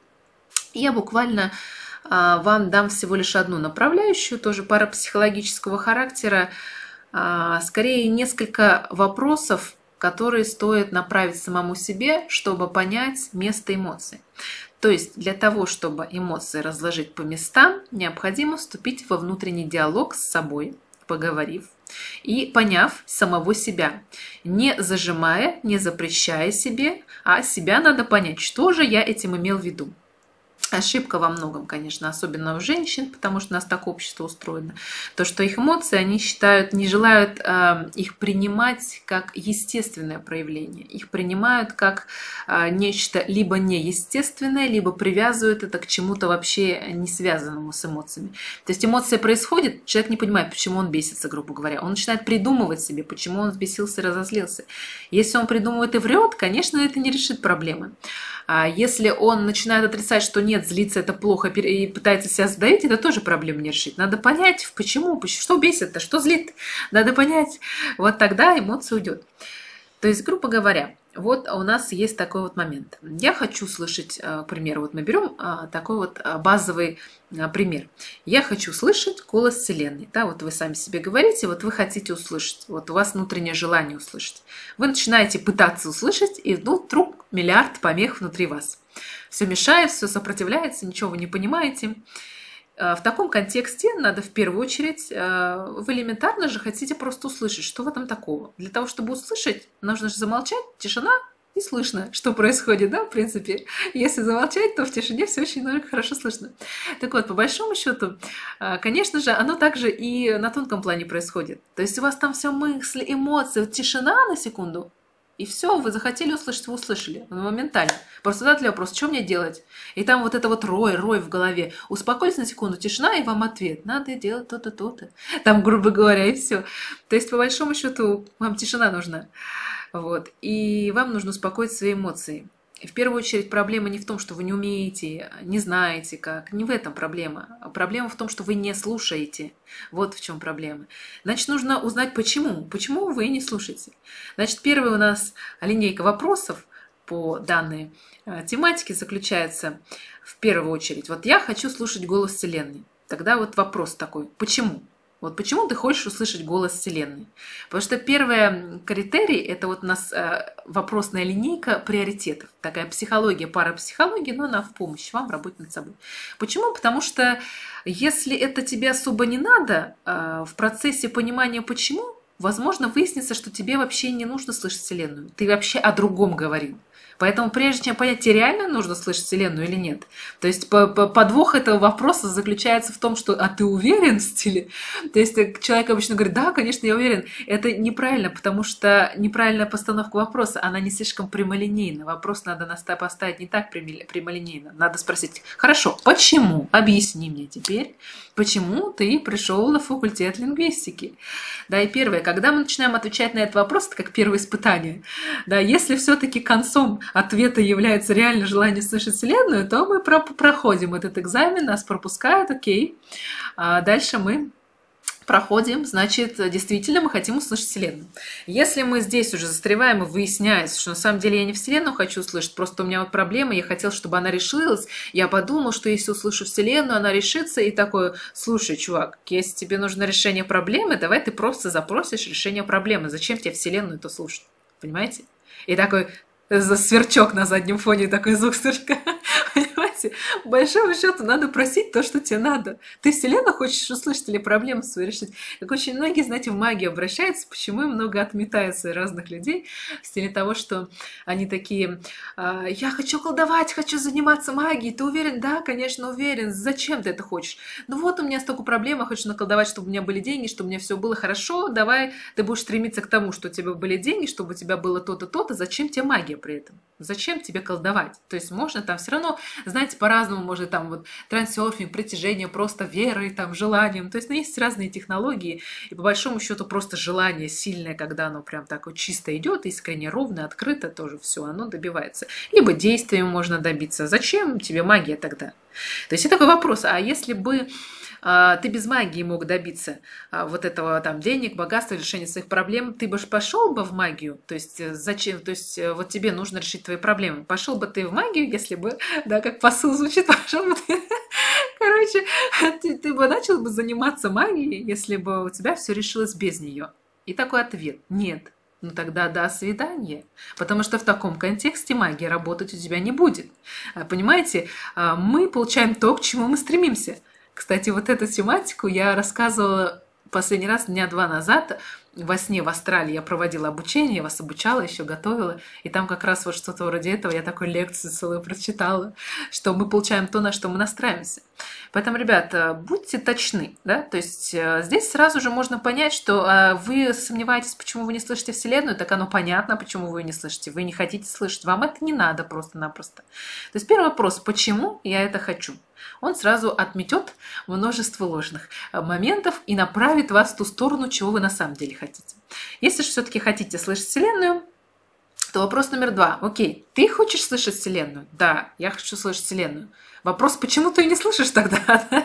Я буквально а, вам дам всего лишь одну направляющую, тоже парапсихологического характера, а, скорее несколько вопросов, которые стоит направить самому себе, чтобы понять место эмоций. То есть для того, чтобы эмоции разложить по местам, необходимо вступить во внутренний диалог с собой, поговорив и поняв самого себя, не зажимая, не запрещая себе, а себя надо понять, что же я этим имел в виду. Ошибка во многом, конечно, особенно у женщин, потому что у нас так общество устроено. То, что их эмоции, они считают, не желают э, их принимать как естественное проявление. Их принимают как э, нечто либо неестественное, либо привязывают это к чему-то вообще не связанному с эмоциями. То есть эмоция происходит, человек не понимает, почему он бесится, грубо говоря. Он начинает придумывать себе, почему он взбесился и разозлился. Если он придумывает и врет, конечно, это не решит проблемы. А если он начинает отрицать, что нет, злиться это плохо, и пытается себя задавить, это тоже проблему не решить. Надо понять, почему, что бесит-то, что злит. Надо понять. Вот тогда эмоция уйдет. То есть, грубо говоря, вот у нас есть такой вот момент. Я хочу слышать, к примеру, вот мы берем такой вот базовый пример. Я хочу слышать голос Вселенной. Да, вот вы сами себе говорите, вот вы хотите услышать, вот у вас внутреннее желание услышать. Вы начинаете пытаться услышать, и ну, вдруг миллиард помех внутри вас. Все мешает, все сопротивляется, ничего вы не понимаете. В таком контексте надо в первую очередь, вы элементарно же хотите просто услышать, что в этом такого. Для того, чтобы услышать, нужно же замолчать, тишина, и слышно, что происходит, да, в принципе. Если замолчать, то в тишине все очень хорошо слышно. Так вот, по большому счету, конечно же, оно также и на тонком плане происходит. То есть у вас там все мысли, эмоции, вот тишина на секунду, и все, вы захотели услышать, вы услышали, моментально. Просто задали вопрос, что мне делать? И там вот это вот рой, рой в голове. Успокойтесь на секунду, тишина, и вам ответ. Надо делать то-то, то-то. Там, грубо говоря, и все. То есть, по большому счету, вам тишина нужна. Вот. И вам нужно успокоить свои эмоции. И в первую очередь проблема не в том, что вы не умеете, не знаете как. Не в этом проблема. Проблема в том, что вы не слушаете. Вот в чем проблема. Значит, нужно узнать, почему. Почему вы не слушаете. Значит, первая у нас линейка вопросов по данной тематике заключается в первую очередь. Вот я хочу слушать голос Вселенной. Тогда вот вопрос такой. Почему? Вот почему ты хочешь услышать голос Вселенной? Потому что первый критерий – это вот у нас вопросная линейка приоритетов. Такая психология, парапсихология, но она в помощь вам в работе над собой. Почему? Потому что если это тебе особо не надо, в процессе понимания почему, возможно, выяснится, что тебе вообще не нужно слышать Вселенную. Ты вообще о другом говорил. Поэтому прежде чем понять, тебе реально нужно слышать Вселенную или нет. То есть подвох этого вопроса заключается в том, что «а ты уверен в стиле?» То есть человек обычно говорит «да, конечно, я уверен». Это неправильно, потому что неправильная постановка вопроса, она не слишком прямолинейна. Вопрос надо поставить не так прямолинейно. Надо спросить «хорошо, почему? Объясни мне теперь, почему ты пришел на факультет лингвистики?» Да, и первое, когда мы начинаем отвечать на этот вопрос, это как первое испытание. Да, если все-таки концом ответа является реально желание слышать Вселенную, то мы про проходим этот экзамен, нас пропускают, окей. А дальше мы проходим, значит, действительно мы хотим услышать Вселенную. Если мы здесь уже застреваем и выясняется, что на самом деле я не Вселенную хочу услышать, просто у меня вот проблема, я хотел, чтобы она решилась, я подумал, что если услышу Вселенную, она решится, и такой, слушай, чувак, если тебе нужно решение проблемы, давай ты просто запросишь решение проблемы, зачем тебе Вселенную-то слушать, понимаете? И такой сверчок на заднем фоне, такой звук сверчка, понимаете? понимаете, по большому счету надо просить то, что тебе надо. Ты Вселенную хочешь услышать или проблему свою решить. Как очень многие, знаете, в магии обращаются, почему им много отметается разных людей в стиле того, что они такие, «А, я хочу колдовать, хочу заниматься магией, ты уверен? Да, конечно, уверен. Зачем ты это хочешь? Ну вот у меня столько проблем, я хочу наколдовать, чтобы у меня были деньги, чтобы у меня все было хорошо, давай ты будешь стремиться к тому, что у тебя были деньги, чтобы у тебя было то-то, то-то, зачем тебе магия при этом? Зачем тебе колдовать? То есть можно там все равно, знаете, по-разному, можно там вот трансерфинг, притяжение, просто верой, там, желанием. То есть ну, есть разные технологии, и по большому счету просто желание сильное, когда оно прям так вот чисто идет, искренне, ровно, открыто, тоже все, оно добивается. Либо действием можно добиться. Зачем тебе магия тогда? То есть это такой вопрос, а если бы а, ты без магии мог добиться а, вот этого там денег, богатства, решения своих проблем, ты бы пошел бы в магию? То есть э, зачем? То есть э, вот тебе нужно решить твои проблемы. Пошел бы ты в магию, если бы, да, как посыл звучит, пошел бы ты. Короче, ты, ты бы начал бы заниматься магией, если бы у тебя все решилось без нее. И такой ответ: нет. Ну тогда до свидания. Потому что в таком контексте магия работать у тебя не будет. Понимаете, мы получаем то, к чему мы стремимся. Кстати, вот эту тематику я рассказывала последний раз дня два назад. Во сне в Австралии я проводила обучение, я вас обучала, еще готовила. И там как раз вот что-то вроде этого я такую лекцию целую прочитала, что мы получаем то, на что мы настраиваемся. Поэтому, ребята, будьте точны, да, то есть э, здесь сразу же можно понять, что э, вы сомневаетесь, почему вы не слышите Вселенную, так оно понятно, почему вы ее не слышите, вы не хотите слышать, вам это не надо просто-напросто. То есть первый вопрос: почему я это хочу? Он сразу отметет множество ложных моментов и направит вас в ту сторону, чего вы на самом деле хотите. Если же все-таки хотите слышать Вселенную, то вопрос номер два. Окей, ты хочешь слышать Вселенную? Да, я хочу слышать Вселенную. Вопрос: почему ты ее не слышишь тогда?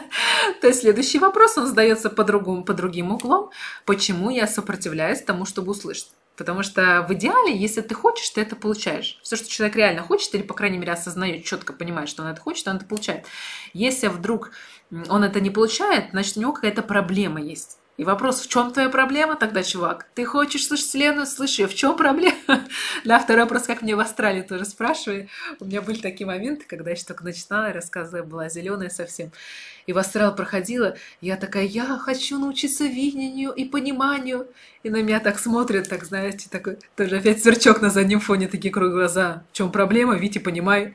То есть следующий вопрос, он задается по-другому, по другим углом. Почему я сопротивляюсь тому, чтобы услышать? Потому что в идеале, если ты хочешь, ты это получаешь. Все, что человек реально хочет, или, по крайней мере, осознает, четко понимает, что он это хочет, он это получает. Если вдруг он это не получает, значит, у него какая-то проблема есть. И вопрос: в чем твоя проблема тогда, чувак? Ты хочешь слышать Вселенную? Слыши, в чем проблема? Да, второй вопрос, как мне в Австралии тоже спрашивали. У меня были такие моменты, когда я еще только начинала, я рассказывала, была зеленая совсем. И в Австралию проходила, я такая: я хочу научиться видению и пониманию. И на меня так смотрят, так, знаете, такой, тоже опять сверчок на заднем фоне, такие круглые глаза. В чем проблема? Вити, понимай.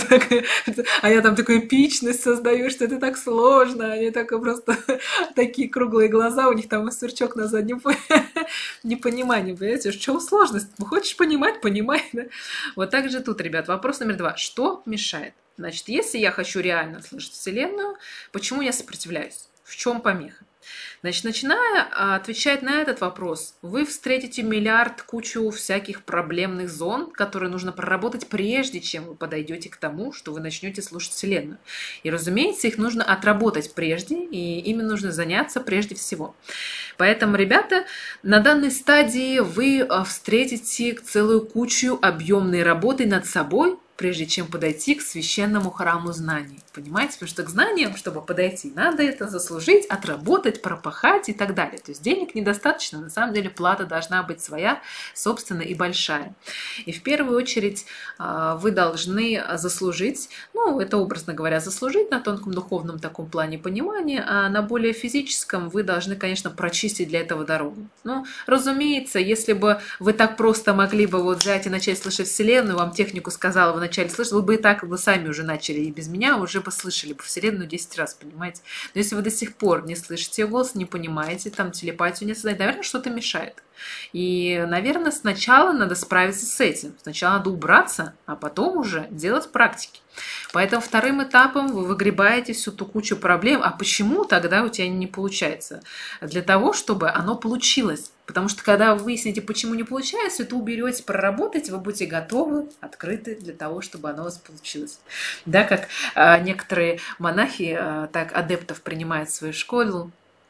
А я там такую эпичность создаю, что это так сложно. Они так просто такие круглые глаза, у них там и сверчок на заднем фоне. Непонимание, понимаете? В чем сложность? Хочешь понимать? Понимай. Да? Вот так же тут, ребят. Вопрос номер два. Что мешает? Значит, если я хочу реально слышать Вселенную, почему я сопротивляюсь? В чем помеха? Значит, начиная отвечать на этот вопрос, вы встретите миллиард кучу всяких проблемных зон, которые нужно проработать, прежде чем вы подойдете к тому, что вы начнете слушать Вселенную. И, разумеется, их нужно отработать прежде, и ими нужно заняться прежде всего. Поэтому, ребята, на данной стадии вы встретите целую кучу объемной работы над собой, прежде чем подойти к священному храму знаний. Понимаете? Потому что к знаниям, чтобы подойти, надо это заслужить, отработать, пропахать и так далее. То есть денег недостаточно. На самом деле плата должна быть своя, собственная и большая. И в первую очередь вы должны заслужить, ну, это образно говоря, заслужить на тонком духовном таком плане понимания, а на более физическом вы должны, конечно, прочистить для этого дорогу. Ну, разумеется, если бы вы так просто могли бы вот взять и начать слышать Вселенную, вам технику сказала, вы начали слышать, вы бы и так, вы сами уже начали, и без меня уже бы слышали бы Вселенную десять раз, понимаете? Но если вы до сих пор не слышите ее голос, не понимаете, там телепатию не создаете, наверное, что-то мешает. И, наверное, сначала надо справиться с этим. Сначала надо убраться, а потом уже делать практики. Поэтому вторым этапом вы выгребаете всю ту кучу проблем. А почему тогда у тебя не получается? Для того, чтобы оно получилось. Потому что когда вы выясните, почему не получается, это уберете, проработаете, вы будете готовы, открыты для того, чтобы оно у вас получилось. Да, как а, некоторые монахи, а, так, адептов принимают в свою школу,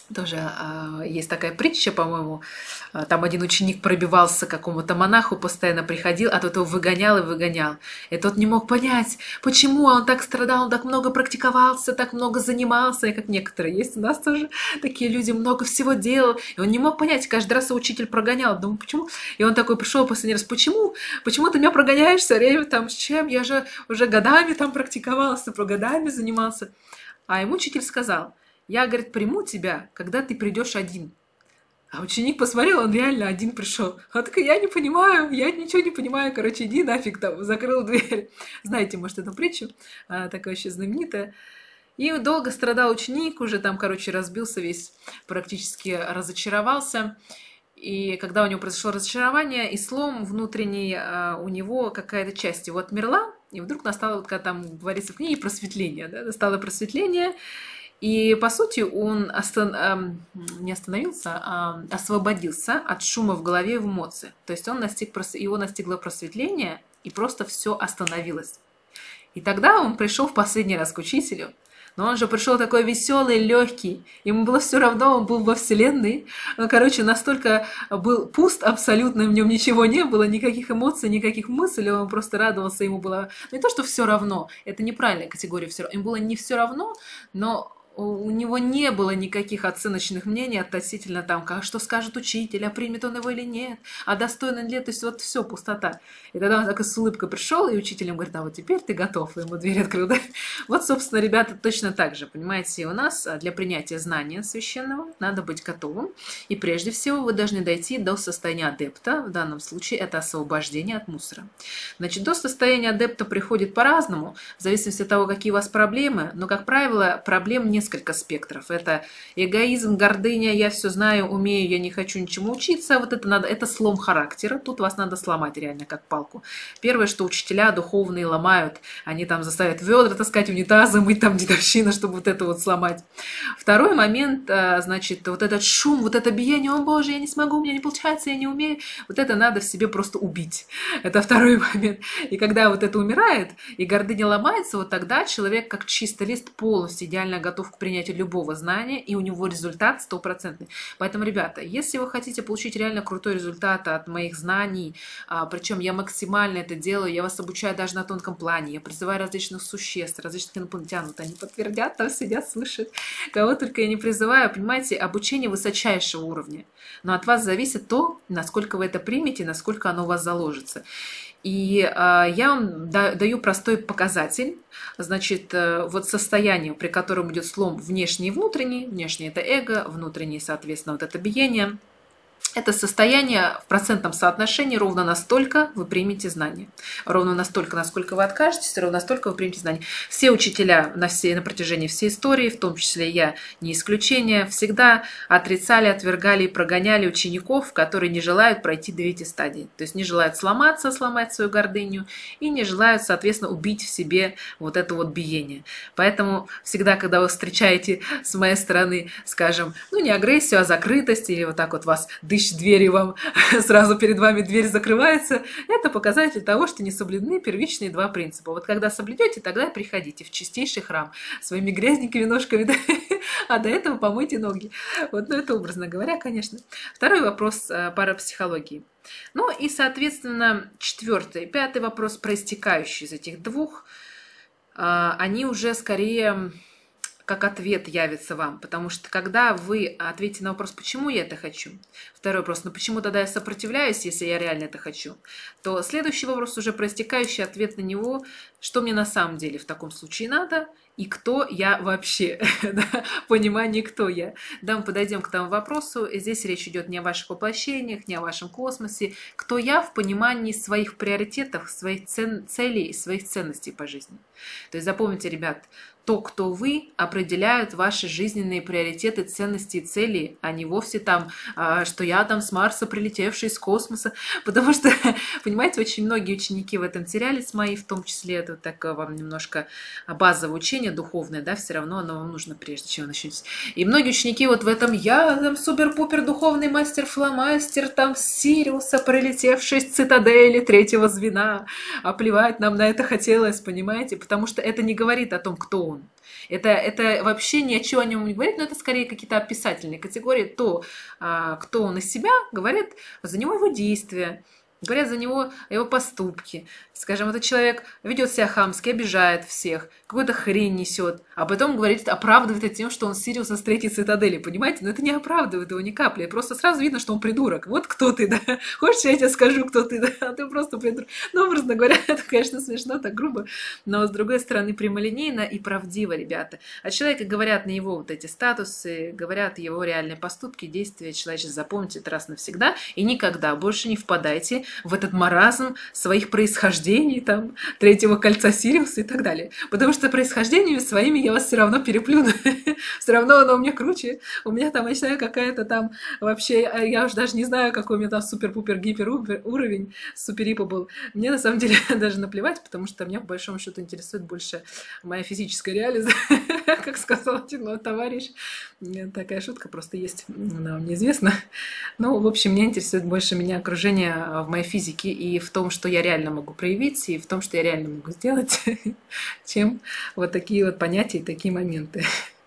Тоже а, есть такая притча, по-моему, а, там один ученик пробивался к какому-то монаху, постоянно приходил, а тот его выгонял и выгонял. И тот не мог понять, почему он так страдал, он так много практиковался, так много занимался, и как некоторые есть у нас тоже такие люди, много всего делал, и он не мог понять, каждый раз учитель прогонял, думаю, почему? И он такой пришел последний раз, почему? Почему ты меня прогоняешь все время, там, с чем? Я же уже годами там практиковался, про годами занимался. А ему учитель сказал: я, говорит, приму тебя, когда ты придешь один. А ученик посмотрел, он реально один пришел. Он такой: я не понимаю, я ничего не понимаю, короче, иди нафиг там, закрыл дверь. Знаете, может, эту притчу, а, такая очень знаменитая. И долго страдал ученик, уже там, короче, разбился весь, практически разочаровался. И когда у него произошло разочарование и слом внутренний, а, у него какая-то часть его отмерла, и вдруг настало, вот, когда там говорится в книге, просветление, да, настало просветление. И, по сути, он остан... эм, не остановился, а освободился от шума в голове и в эмоциях. То есть он настиг... его настигло просветление, и просто все остановилось. И тогда он пришел в последний раз к учителю. Но он же пришел такой веселый, легкий. Ему было все равно, он был во Вселенной. Он, короче, настолько был пуст абсолютно, в нем ничего не было, никаких эмоций, никаких мыслей. Он просто радовался, ему было... Ну, не то, что все равно, это неправильная категория все равно. Ему было не все равно, но... у него не было никаких оценочных мнений относительно там, как, что скажет учитель, а примет он его или нет, а достойен ли, то есть вот все, пустота. И тогда он так с улыбкой пришел, и учитель ему говорит: а вот теперь ты готов, и ему дверь открыл. Да? Вот, собственно, ребята, точно так же, понимаете, у нас для принятия знания священного надо быть готовым, и прежде всего вы должны дойти до состояния адепта, в данном случае это освобождение от мусора. Значит, до состояния адепта приходит по-разному, в зависимости от того, какие у вас проблемы, но, как правило, проблем не несколько спектров. Это эгоизм, гордыня, я все знаю, умею, я не хочу ничему учиться. Вот это надо, это слом характера. Тут вас надо сломать реально как палку. Первое, что учителя духовные ломают, они там заставят ведра таскать, унитазы, мыть там дедовщина, чтобы вот это вот сломать. Второй момент, значит, вот этот шум, вот это биение: о боже, я не смогу, у меня не получается, я не умею. Вот это надо в себе просто убить. Это второй момент. И когда вот это умирает, и гордыня ломается, вот тогда человек как чистый лист полностью идеально готов к принятию любого знания, и у него результат стопроцентный. Поэтому, ребята, если вы хотите получить реально крутой результат от моих знаний, а, причем я максимально это делаю, я вас обучаю даже на тонком плане, я призываю различных существ, различных инопланетян, вот они подтвердят, там сидят, слышат, кого только я не призываю, понимаете, обучение высочайшего уровня, но от вас зависит то, насколько вы это примете, насколько оно у вас заложится. И э, я вам да, даю простой показатель, значит, э, вот состояние, при котором идет слом внешний и внутренний, внешний это эго, внутренний, соответственно, вот это биение. Это состояние в процентном соотношении ровно настолько вы примете знания. Ровно настолько, насколько вы откажетесь, ровно настолько вы примете знания. Все учителя на, все, на протяжении всей истории, в том числе я, не исключение, всегда отрицали, отвергали и прогоняли учеников, которые не желают пройти две эти стадии. То есть не желают сломаться, сломать свою гордыню, и не желают, соответственно, убить в себе вот это вот биение. Поэтому всегда, когда вы встречаете с моей стороны, скажем, ну не агрессию, а закрытость, или вот так вот вас дышит двери, вам сразу перед вами дверь закрывается, это показатель того, что не соблюдены первичные два принципа. Вот когда соблюдете, тогда и приходите в чистейший храм своими грязненькими ножками, да? А до этого помойте ноги. Вот, ну это образно говоря, конечно. Второй вопрос парапсихологии. Ну и, соответственно, четвертый, пятый вопрос, проистекающий из этих двух, они уже скорее как ответ явится вам, потому что когда вы ответите на вопрос, почему я это хочу, второй вопрос, ну почему тогда я сопротивляюсь, если я реально это хочу, то следующий вопрос, уже проистекающий ответ на него, что мне на самом деле в таком случае надо, и кто я вообще, да, понимание, кто я. Да, мы подойдем к тому вопросу, и здесь речь идет не о ваших воплощениях, не о вашем космосе, кто я в понимании своих приоритетов, своих цен, целей и своих ценностей по жизни. То есть запомните, ребят, то, кто вы, определяют ваши жизненные приоритеты, ценности и цели, а не вовсе там, что я там с Марса, прилетевший из космоса. Потому что, понимаете, очень многие ученики в этом терялись, мои, в том числе, это вот такое вам немножко базовое учение духовное, да, все равно оно вам нужно, прежде чем вы начнете. И многие ученики вот в этом: я там супер-пупер духовный мастер-фломастер, там с Сириуса, прилетевший с цитадели третьего звена, а плевать нам на это хотелось, понимаете, потому что это не говорит о том, кто он. Это, это вообще ни о чем о нем не говорит, но это скорее какие-то описательные категории. То, кто он из себя, говорят за него его действия, говорят за него его поступки. Скажем, этот человек ведет себя хамски, обижает всех, какую-то хрень несет, а потом говорит, оправдывает это тем, что он Сириуса с третьей цитадели, понимаете? Но это не оправдывает его ни капли, просто сразу видно, что он придурок. Вот кто ты, да? Хочешь, я тебе скажу, кто ты, да? А ты просто придурок. Ну, образно говоря, это, конечно, смешно, так грубо, но, с другой стороны, прямолинейно и правдиво, ребята. От человека говорят на его вот эти статусы, говорят его реальные поступки, действия. Человечество, запомните это раз навсегда и никогда больше не впадайте в этот маразм своих происхождений, там, третьего кольца Сириуса и так далее. Потому что происхождениями своими я вас все равно переплюну. Все равно оно у меня круче. У меня там, я считаю, какая-то там вообще, я уж даже не знаю, какой у меня там супер-пупер-гипер уровень, супер-ипа был. Мне на самом деле даже наплевать, потому что меня, по большому счету, интересует больше моя физическая реализация, как сказал один мой товарищ. Такая шутка просто есть, она вам неизвестна. Ну, в общем, меня интересует больше меня окружение в моей физике и в том, что я реально могу проявить, и в том, что я реально могу сделать, чем вот такие вот понятия и такие моменты.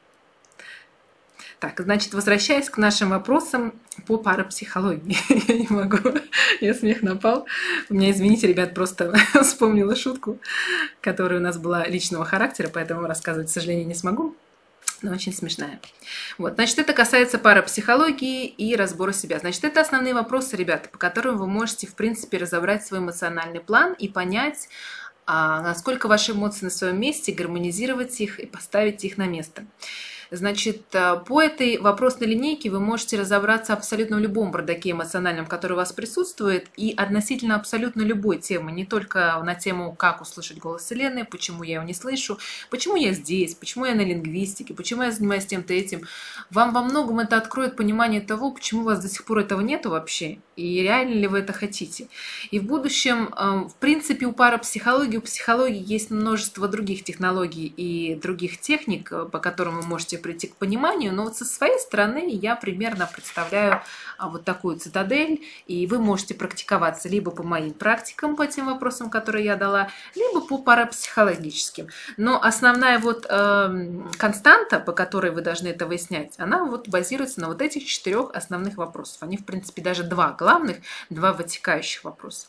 Так, значит, возвращаясь к нашим вопросам по парапсихологии. Я не могу, я смех напал. У меня, извините, ребят, просто вспомнила шутку, которая у нас была личного характера, поэтому рассказывать, к сожалению, не смогу. Но очень смешная. Вот, значит, это касается парапсихологии и разбора себя. Значит, это основные вопросы, ребята, по которым вы можете, в принципе, разобрать свой эмоциональный план и понять, а, насколько ваши эмоции на своем месте, гармонизировать их и поставить их на место. Значит, по этой вопросной линейке вы можете разобраться абсолютно в любом бардаке эмоциональном, который у вас присутствует, и относительно абсолютно любой темы, не только на тему, как услышать голос Вселенной, почему я его не слышу, почему я здесь, почему я на лингвистике, почему я занимаюсь тем-то этим. Вам во многом это откроет понимание того, почему у вас до сих пор этого нету вообще, и реально ли вы это хотите. И в будущем, в принципе, у парапсихологии, у психологии есть множество других технологий и других техник, по которым вы можете прийти к пониманию, но вот со своей стороны я примерно представляю вот такую цитадель, и вы можете практиковаться либо по моим практикам, по тем вопросам, которые я дала, либо по парапсихологическим. Но основная вот э, константа, по которой вы должны это выяснять, она вот базируется на вот этих четырех основных вопросах. Они, в принципе, даже два главных, два вытекающих вопроса.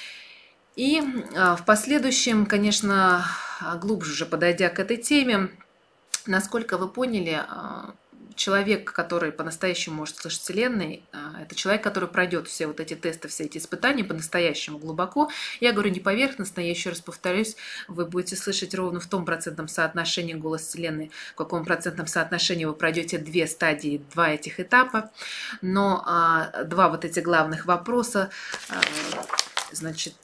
И э, в последующем, конечно, глубже уже подойдя к этой теме, насколько вы поняли, человек, который по-настоящему может слышать Вселенной, это человек, который пройдет все вот эти тесты, все эти испытания по-настоящему глубоко. Я говорю не поверхностно, я еще раз повторюсь, вы будете слышать ровно в том процентном соотношении голос Вселенной, в каком процентном соотношении вы пройдете две стадии, два этих этапа. Но а, два вот эти главных вопроса, а, значит...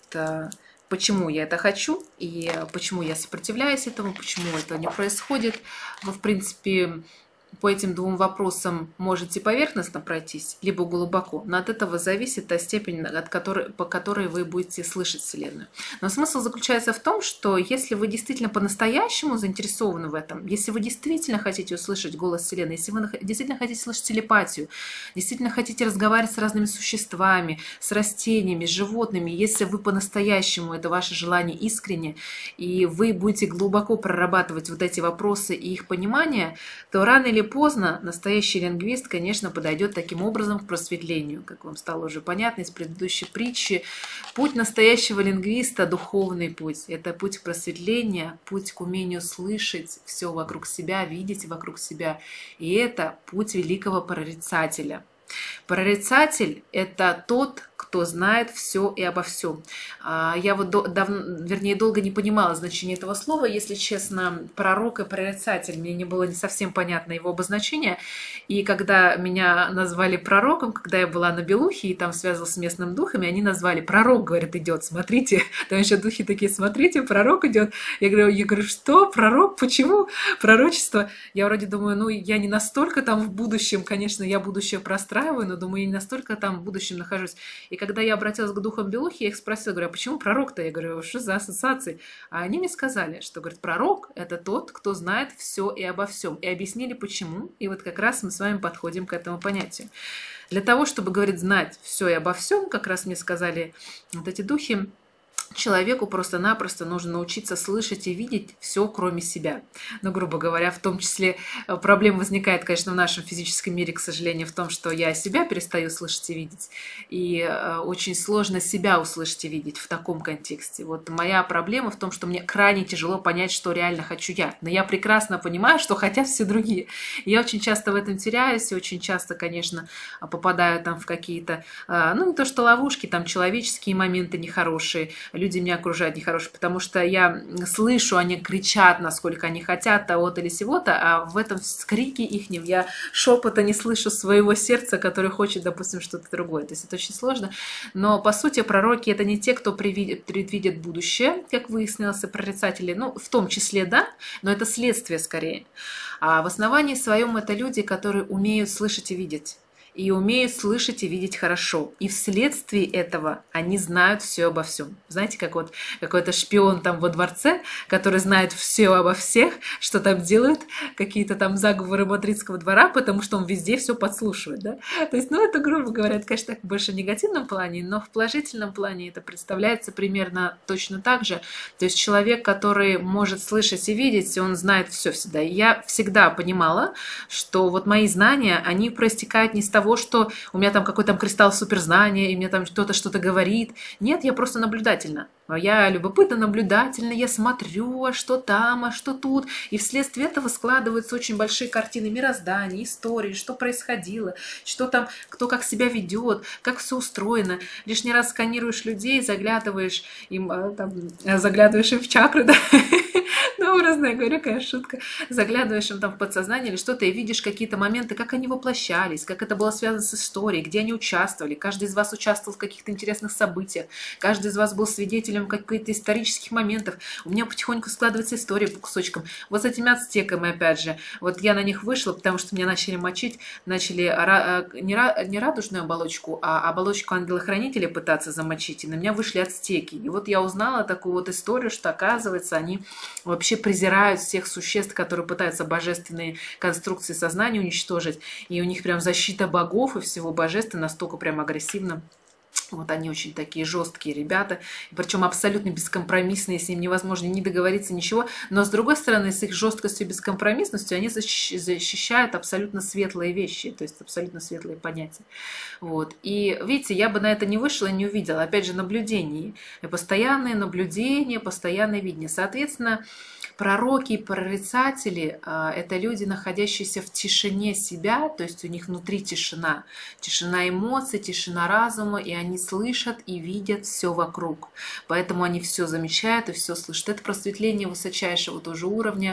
Почему я это хочу и почему я сопротивляюсь этому, почему это не происходит. Вы, в принципе, по этим двум вопросам можете поверхностно пройтись, либо глубоко. Но от этого зависит та степень, от которой, по которой вы будете слышать Вселенную. Но смысл заключается в том, что если вы действительно по-настоящему заинтересованы в этом, если вы действительно хотите услышать голос Вселенной, если вы действительно хотите слышать телепатию, действительно хотите разговаривать с разными существами, с растениями, с животными, если вы по-настоящему, это ваше желание искренне, и вы будете глубоко прорабатывать вот эти вопросы и их понимание, то рано или поздно настоящий лингвист, конечно, подойдет таким образом к просветлению, как вам стало уже понятно из предыдущей притчи. Путь настоящего лингвиста – духовный путь. Это путь просветления, путь к умению слышать все вокруг себя, видеть вокруг себя. И это путь великого прорицателя. Прорицатель – это тот, кто знает все и обо всем. Я вот давно, вернее, долго не понимала значение этого слова, если честно, пророк и прорицатель. Мне не было не совсем понятно его обозначение. И когда меня назвали пророком, когда я была на Белухе и там связывалась с местными духами, они назвали пророк, говорят, идет, смотрите. Там еще духи такие, смотрите, пророк идет. Я говорю, я говорю, что, пророк, почему? Пророчество. Я вроде думаю, ну, я не настолько там в будущем, конечно, я будущее простраиваю, но думаю, я не настолько там в будущем нахожусь. И когда я обратилась к духам Белухи, я их спросила, говорю, а почему пророк-то? Я говорю, что за ассоциации? А они мне сказали, что, говорит, пророк – это тот, кто знает все и обо всем. И объяснили, почему. И вот как раз мы с вами подходим к этому понятию. Для того, чтобы, говорит, знать все и обо всем, как раз мне сказали вот эти духи, Человеку просто-напросто нужно научиться слышать и видеть все, кроме себя. Ну, грубо говоря, в том числе э, проблема возникает, конечно, в нашем физическом мире, к сожалению, в том, что я себя перестаю слышать и видеть. И э, очень сложно себя услышать и видеть в таком контексте. Вот моя проблема в том, что мне крайне тяжело понять, что реально хочу я. Но я прекрасно понимаю, что хотят все другие. И я очень часто в этом теряюсь, и очень часто, конечно, попадаю там в какие-то, э, ну, не то что ловушки, там человеческие моменты нехорошие, люди меня окружают нехорошие, потому что я слышу, они кричат, насколько они хотят того-то или сего-то, а в этом скрике ихнем я шепота не слышу своего сердца, который хочет, допустим, что-то другое. То есть это очень сложно. Но, по сути, пророки — это не те, кто предвидит будущее, как выяснилось, и прорицатели, ну, в том числе, да, но это следствие скорее. А в основании своем это люди, которые умеют слышать и видеть. И умеют слышать и видеть хорошо. И вследствие этого они знают все обо всем. Знаете, как вот какой-то шпион там во дворце, который знает все обо всех, что там делают, какие-то там заговоры мадридского двора, потому что он везде все подслушивает. Да? То есть, ну, это, грубо говоря, это, конечно, так больше в негативном плане, но в положительном плане это представляется примерно точно так же. То есть человек, который может слышать и видеть, он знает все всегда. И я всегда понимала, что вот мои знания, они проистекают не с того, что у меня там какой-то кристалл суперзнания, и мне там кто-то что-то говорит. Нет, я просто наблюдательна. Я любопытно наблюдательна, я смотрю, а что там, а что тут. И вследствие этого складываются очень большие картины мироздания, истории, что происходило, что там, кто как себя ведет, как все устроено. Лишний раз сканируешь людей, заглядываешь им, там, заглядываешь им в чакры, да? Ну, образно говорю, конечно, шутка. Заглядываешь им там в подсознание или что-то и видишь какие-то моменты, как они воплощались, как это было связано с историей, где они участвовали. Каждый из вас участвовал в каких-то интересных событиях. Каждый из вас был свидетелем каких-то исторических моментов. У меня потихоньку складывается история по кусочкам. Вот с этими ацтеками, опять же. Вот я на них вышла, потому что меня начали мочить, начали не радужную оболочку, а оболочку ангела-хранителя пытаться замочить. И на меня вышли ацтеки. И вот я узнала такую вот историю, что, оказывается, они вообще презирают всех существ, которые пытаются божественные конструкции сознания уничтожить. И у них прям защита богов и всего божества настолько прям агрессивно. Вот они очень такие жесткие ребята, причем абсолютно бескомпромиссные, с ним невозможно ни договориться, ничего. Но с другой стороны, с их жесткостью и бескомпромиссностью они защищают абсолютно светлые вещи, то есть абсолютно светлые понятия. Вот. И видите, я бы на это не вышла и не увидела. Опять же, наблюдение, постоянное наблюдение, постоянное видение. Соответственно, пророки и прорицатели – это люди, находящиеся в тишине себя, то есть у них внутри тишина. Тишина эмоций, тишина разума, и они слышат и видят все вокруг. Поэтому они все замечают и все слышат. Это просветление высочайшего тоже уровня.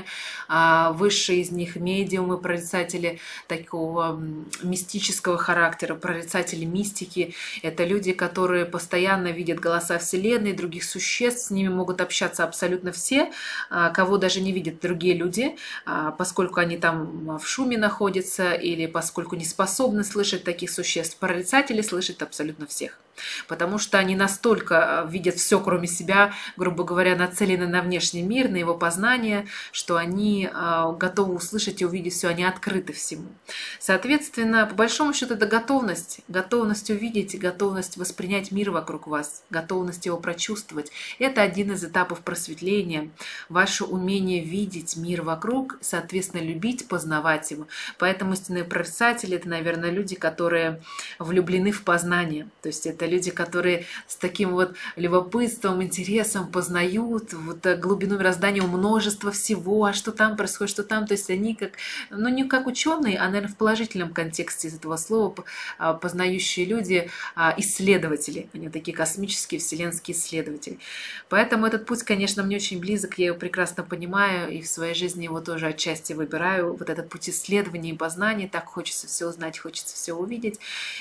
Высшие из них медиумы, прорицатели такого мистического характера, прорицатели мистики. Это люди, которые постоянно видят голоса Вселенной, других существ, с ними могут общаться абсолютно все, кого даже не видят другие люди, поскольку они там в шуме находятся или поскольку не способны слышать таких существ. Прорицатели слышат абсолютно всех. Потому что они настолько видят все, кроме себя, грубо говоря, нацелены на внешний мир, на его познание, что они готовы услышать и увидеть все, они открыты всему. Соответственно, по большому счету, это готовность, готовность увидеть, готовность воспринять мир вокруг вас, готовность его прочувствовать. Это один из этапов просветления, ваше умение видеть мир вокруг, соответственно, любить, познавать его. Поэтому истинные прорицатели – это, наверное, люди, которые влюблены в познание, то есть это люди, которые с таким вот любопытством, интересом познают вот глубину мироздания, множество всего, а что там происходит, что там. То есть они как, ну не как ученые, а, наверное, в положительном контексте из этого слова познающие люди, исследователи. Они такие космические, вселенские исследователи. Поэтому этот путь, конечно, мне очень близок, я его прекрасно понимаю, и в своей жизни его тоже отчасти выбираю. Вот этот путь исследования и познания, так хочется все узнать, хочется все увидеть.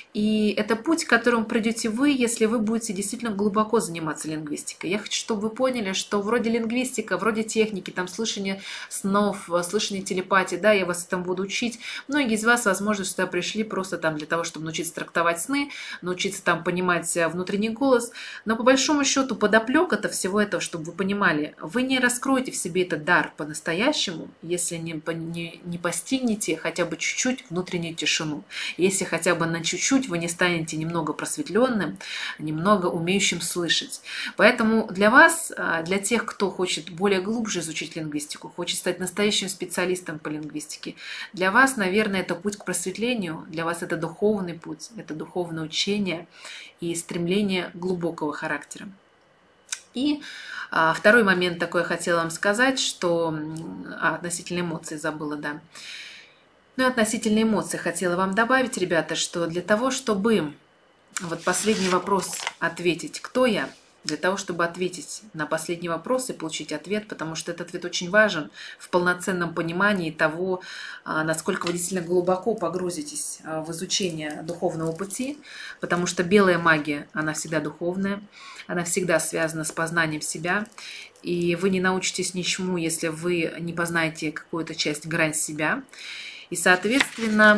И это путь, которым придете вы, если вы будете действительно глубоко заниматься лингвистикой. Я хочу, чтобы вы поняли, что вроде лингвистика, вроде техники, там слышание снов, слышание телепатии, да, я вас этому буду учить. Многие из вас, возможно, сюда пришли просто там для того, чтобы научиться трактовать сны, научиться там понимать внутренний голос. Но по большому счету подоплека-то всего этого, чтобы вы понимали, вы не раскроете в себе этот дар по-настоящему, если не, не, не постигнете хотя бы чуть-чуть внутреннюю тишину. Если хотя бы на чуть-чуть вы не станете немного просветленным, ученым, немного умеющим слышать. Поэтому для вас, для тех, кто хочет более глубже изучить лингвистику, хочет стать настоящим специалистом по лингвистике, для вас, наверное, это путь к просветлению, для вас это духовный путь, это духовное учение и стремление глубокого характера. И а, второй момент такой я хотела вам сказать, что а, относительно эмоций забыла, да. Ну и относительно эмоций хотела вам добавить, ребята, что для того, чтобы вот последний вопрос ответить, кто я, для того, чтобы ответить на последний вопрос и получить ответ, потому что этот ответ очень важен в полноценном понимании того, насколько вы действительно глубоко погрузитесь в изучение духовного пути, потому что белая магия, она всегда духовная, она всегда связана с познанием себя, и вы не научитесь ничему, если вы не познаете какую-то часть, грань себя. И, соответственно,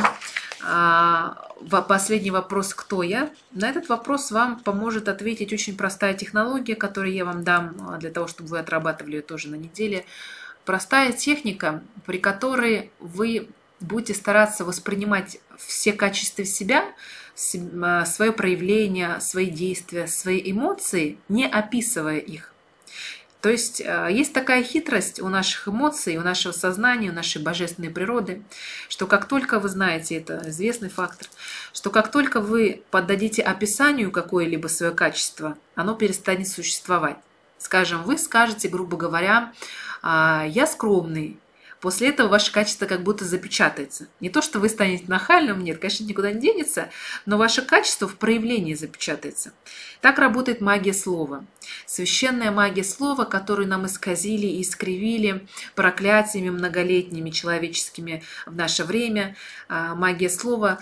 последний вопрос «Кто я?». На этот вопрос вам поможет ответить очень простая технология, которую я вам дам для того, чтобы вы отрабатывали ее тоже на неделе. Простая техника, при которой вы будете стараться воспринимать все качества себя, свое проявление, свои действия, свои эмоции, не описывая их. То есть есть такая хитрость у наших эмоций, у нашего сознания, у нашей божественной природы, что как только вы знаете, это известный фактор, что как только вы поддадите описанию какое-либо свое качество, оно перестанет существовать. Скажем, вы скажете, грубо говоря, «я скромный». После этого ваше качество как будто запечатается. Не то, что вы станете нахальным, нет, конечно, никуда не денется, но ваше качество в проявлении запечатается. Так работает магия слова. Священная магия слова, которую нам исказили и искривили проклятиями многолетними человеческими в наше время. Магия слова,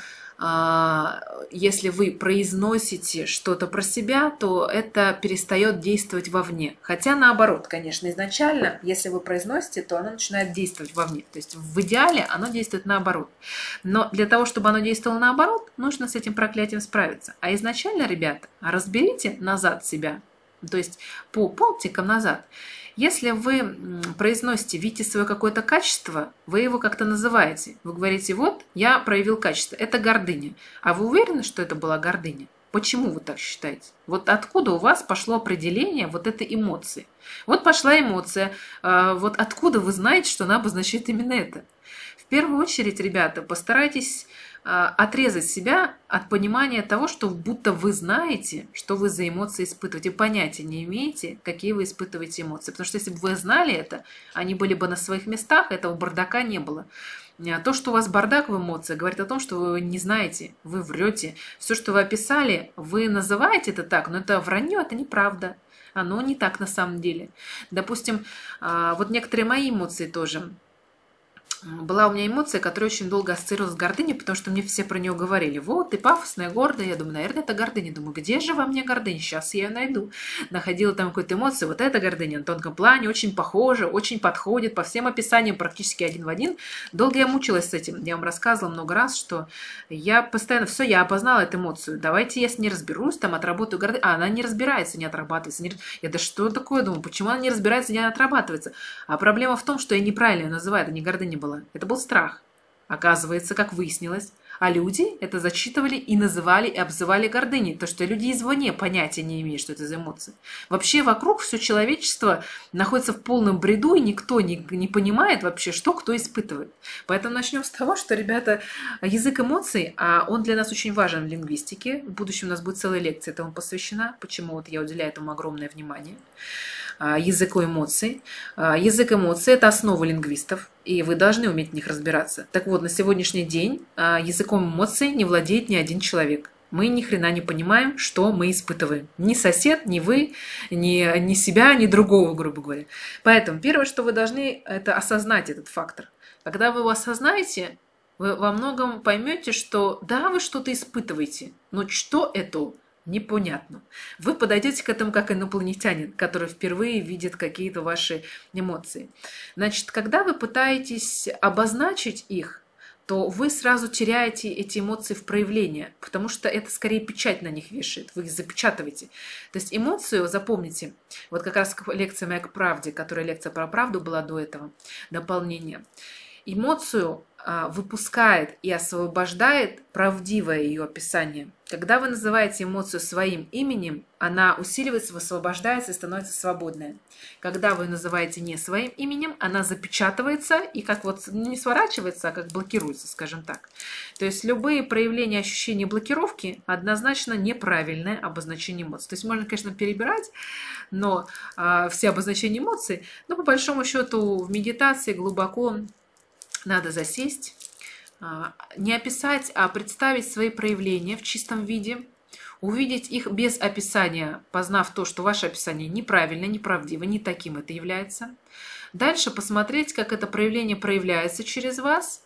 если вы произносите что-то про себя, то это перестает действовать вовне. Хотя наоборот, конечно, изначально, если вы произносите, то оно начинает действовать вовне. То есть в идеале оно действует наоборот. Но для того, чтобы оно действовало наоборот, нужно с этим проклятием справиться. А изначально, ребята, разберите назад себя, то есть по полтикам назад. Если вы произносите, видите свое какое-то качество, вы его как-то называете. Вы говорите, вот, я проявил качество, это гордыня. А вы уверены, что это была гордыня? Почему вы так считаете? Вот откуда у вас пошло определение вот этой эмоции? Вот пошла эмоция, вот откуда вы знаете, что она обозначает именно это? В первую очередь, ребята, постарайтесь отрезать себя от понимания того, что будто вы знаете, что вы за эмоции испытываете. Понятия не имеете, какие вы испытываете эмоции. Потому что если бы вы знали это, они были бы на своих местах, этого бардака не было. То, что у вас бардак в эмоциях, говорит о том, что вы не знаете, вы врете. Все, что вы описали, вы называете это так, но это вранье, это неправда. Оно не так на самом деле. Допустим, вот некоторые мои эмоции тоже. Была у меня эмоция, которая очень долго ассоциировалась с гордыней, потому что мне все про нее говорили. Вот, ты пафосная, гордая. Я думаю, наверное, это гордыня. Думаю, где же во мне гордыня? Сейчас я ее найду. Находила там какую-то эмоцию. Вот эта гордыня на тонком плане, очень похожа, очень подходит по всем описаниям, практически один в один. Долго я мучилась с этим. Я вам рассказывала много раз, что я постоянно, все, я опознала эту эмоцию. Давайте я с ней разберусь, там отработаю гордыню. А, она не разбирается, не отрабатывается. Не... Я, да что такое? Думаю, почему она не разбирается, не отрабатывается? А проблема в том, что я неправильно ее называю. Это не гордыня была. Это был страх. Оказывается, как выяснилось, а люди это зачитывали и называли, и обзывали гордыней. То, что люди извне понятия не имеют, что это за эмоции. Вообще вокруг все человечество находится в полном бреду, и никто не, не понимает вообще, что кто испытывает. Поэтому начнем с того, что, ребята, язык эмоций, а он для нас очень важен в лингвистике. В будущем у нас будет целая лекция этому посвящена, почему вот я уделяю этому огромное внимание. Языку эмоций. Язык эмоций – это основа лингвистов, и вы должны уметь в них разбираться. Так вот, на сегодняшний день языком эмоций не владеет ни один человек. Мы ни хрена не понимаем, что мы испытываем. Ни сосед, ни вы, ни, ни себя, ни другого, грубо говоря. Поэтому первое, что вы должны, это осознать этот фактор. Когда вы его осознаете, вы во многом поймете, что да, вы что-то испытываете, но что это? Непонятно. Вы подойдете к этому как инопланетянин, который впервые видит какие-то ваши эмоции. Значит, когда вы пытаетесь обозначить их, то вы сразу теряете эти эмоции в проявлении, потому что это скорее печать на них вешает, вы их запечатываете. То есть эмоцию, запомните, вот как раз лекция моя к правде, которая лекция про правду была до этого, дополнение. Эмоцию а, выпускает и освобождает правдивое ее описание. Когда вы называете эмоцию своим именем, она усиливается, высвобождается и становится свободной. Когда вы называете не своим именем, она запечатывается и как вот не сворачивается, а как блокируется, скажем так. То есть любые проявления ощущения блокировки однозначно неправильное обозначение эмоций. То есть можно, конечно, перебирать, но а, все обозначения эмоций, но по большому счету в медитации глубоко надо засесть, не описать, а представить свои проявления в чистом виде, увидеть их без описания, познав то, что ваше описание неправильно, неправдиво, не таким это является. Дальше посмотреть, как это проявление проявляется через вас,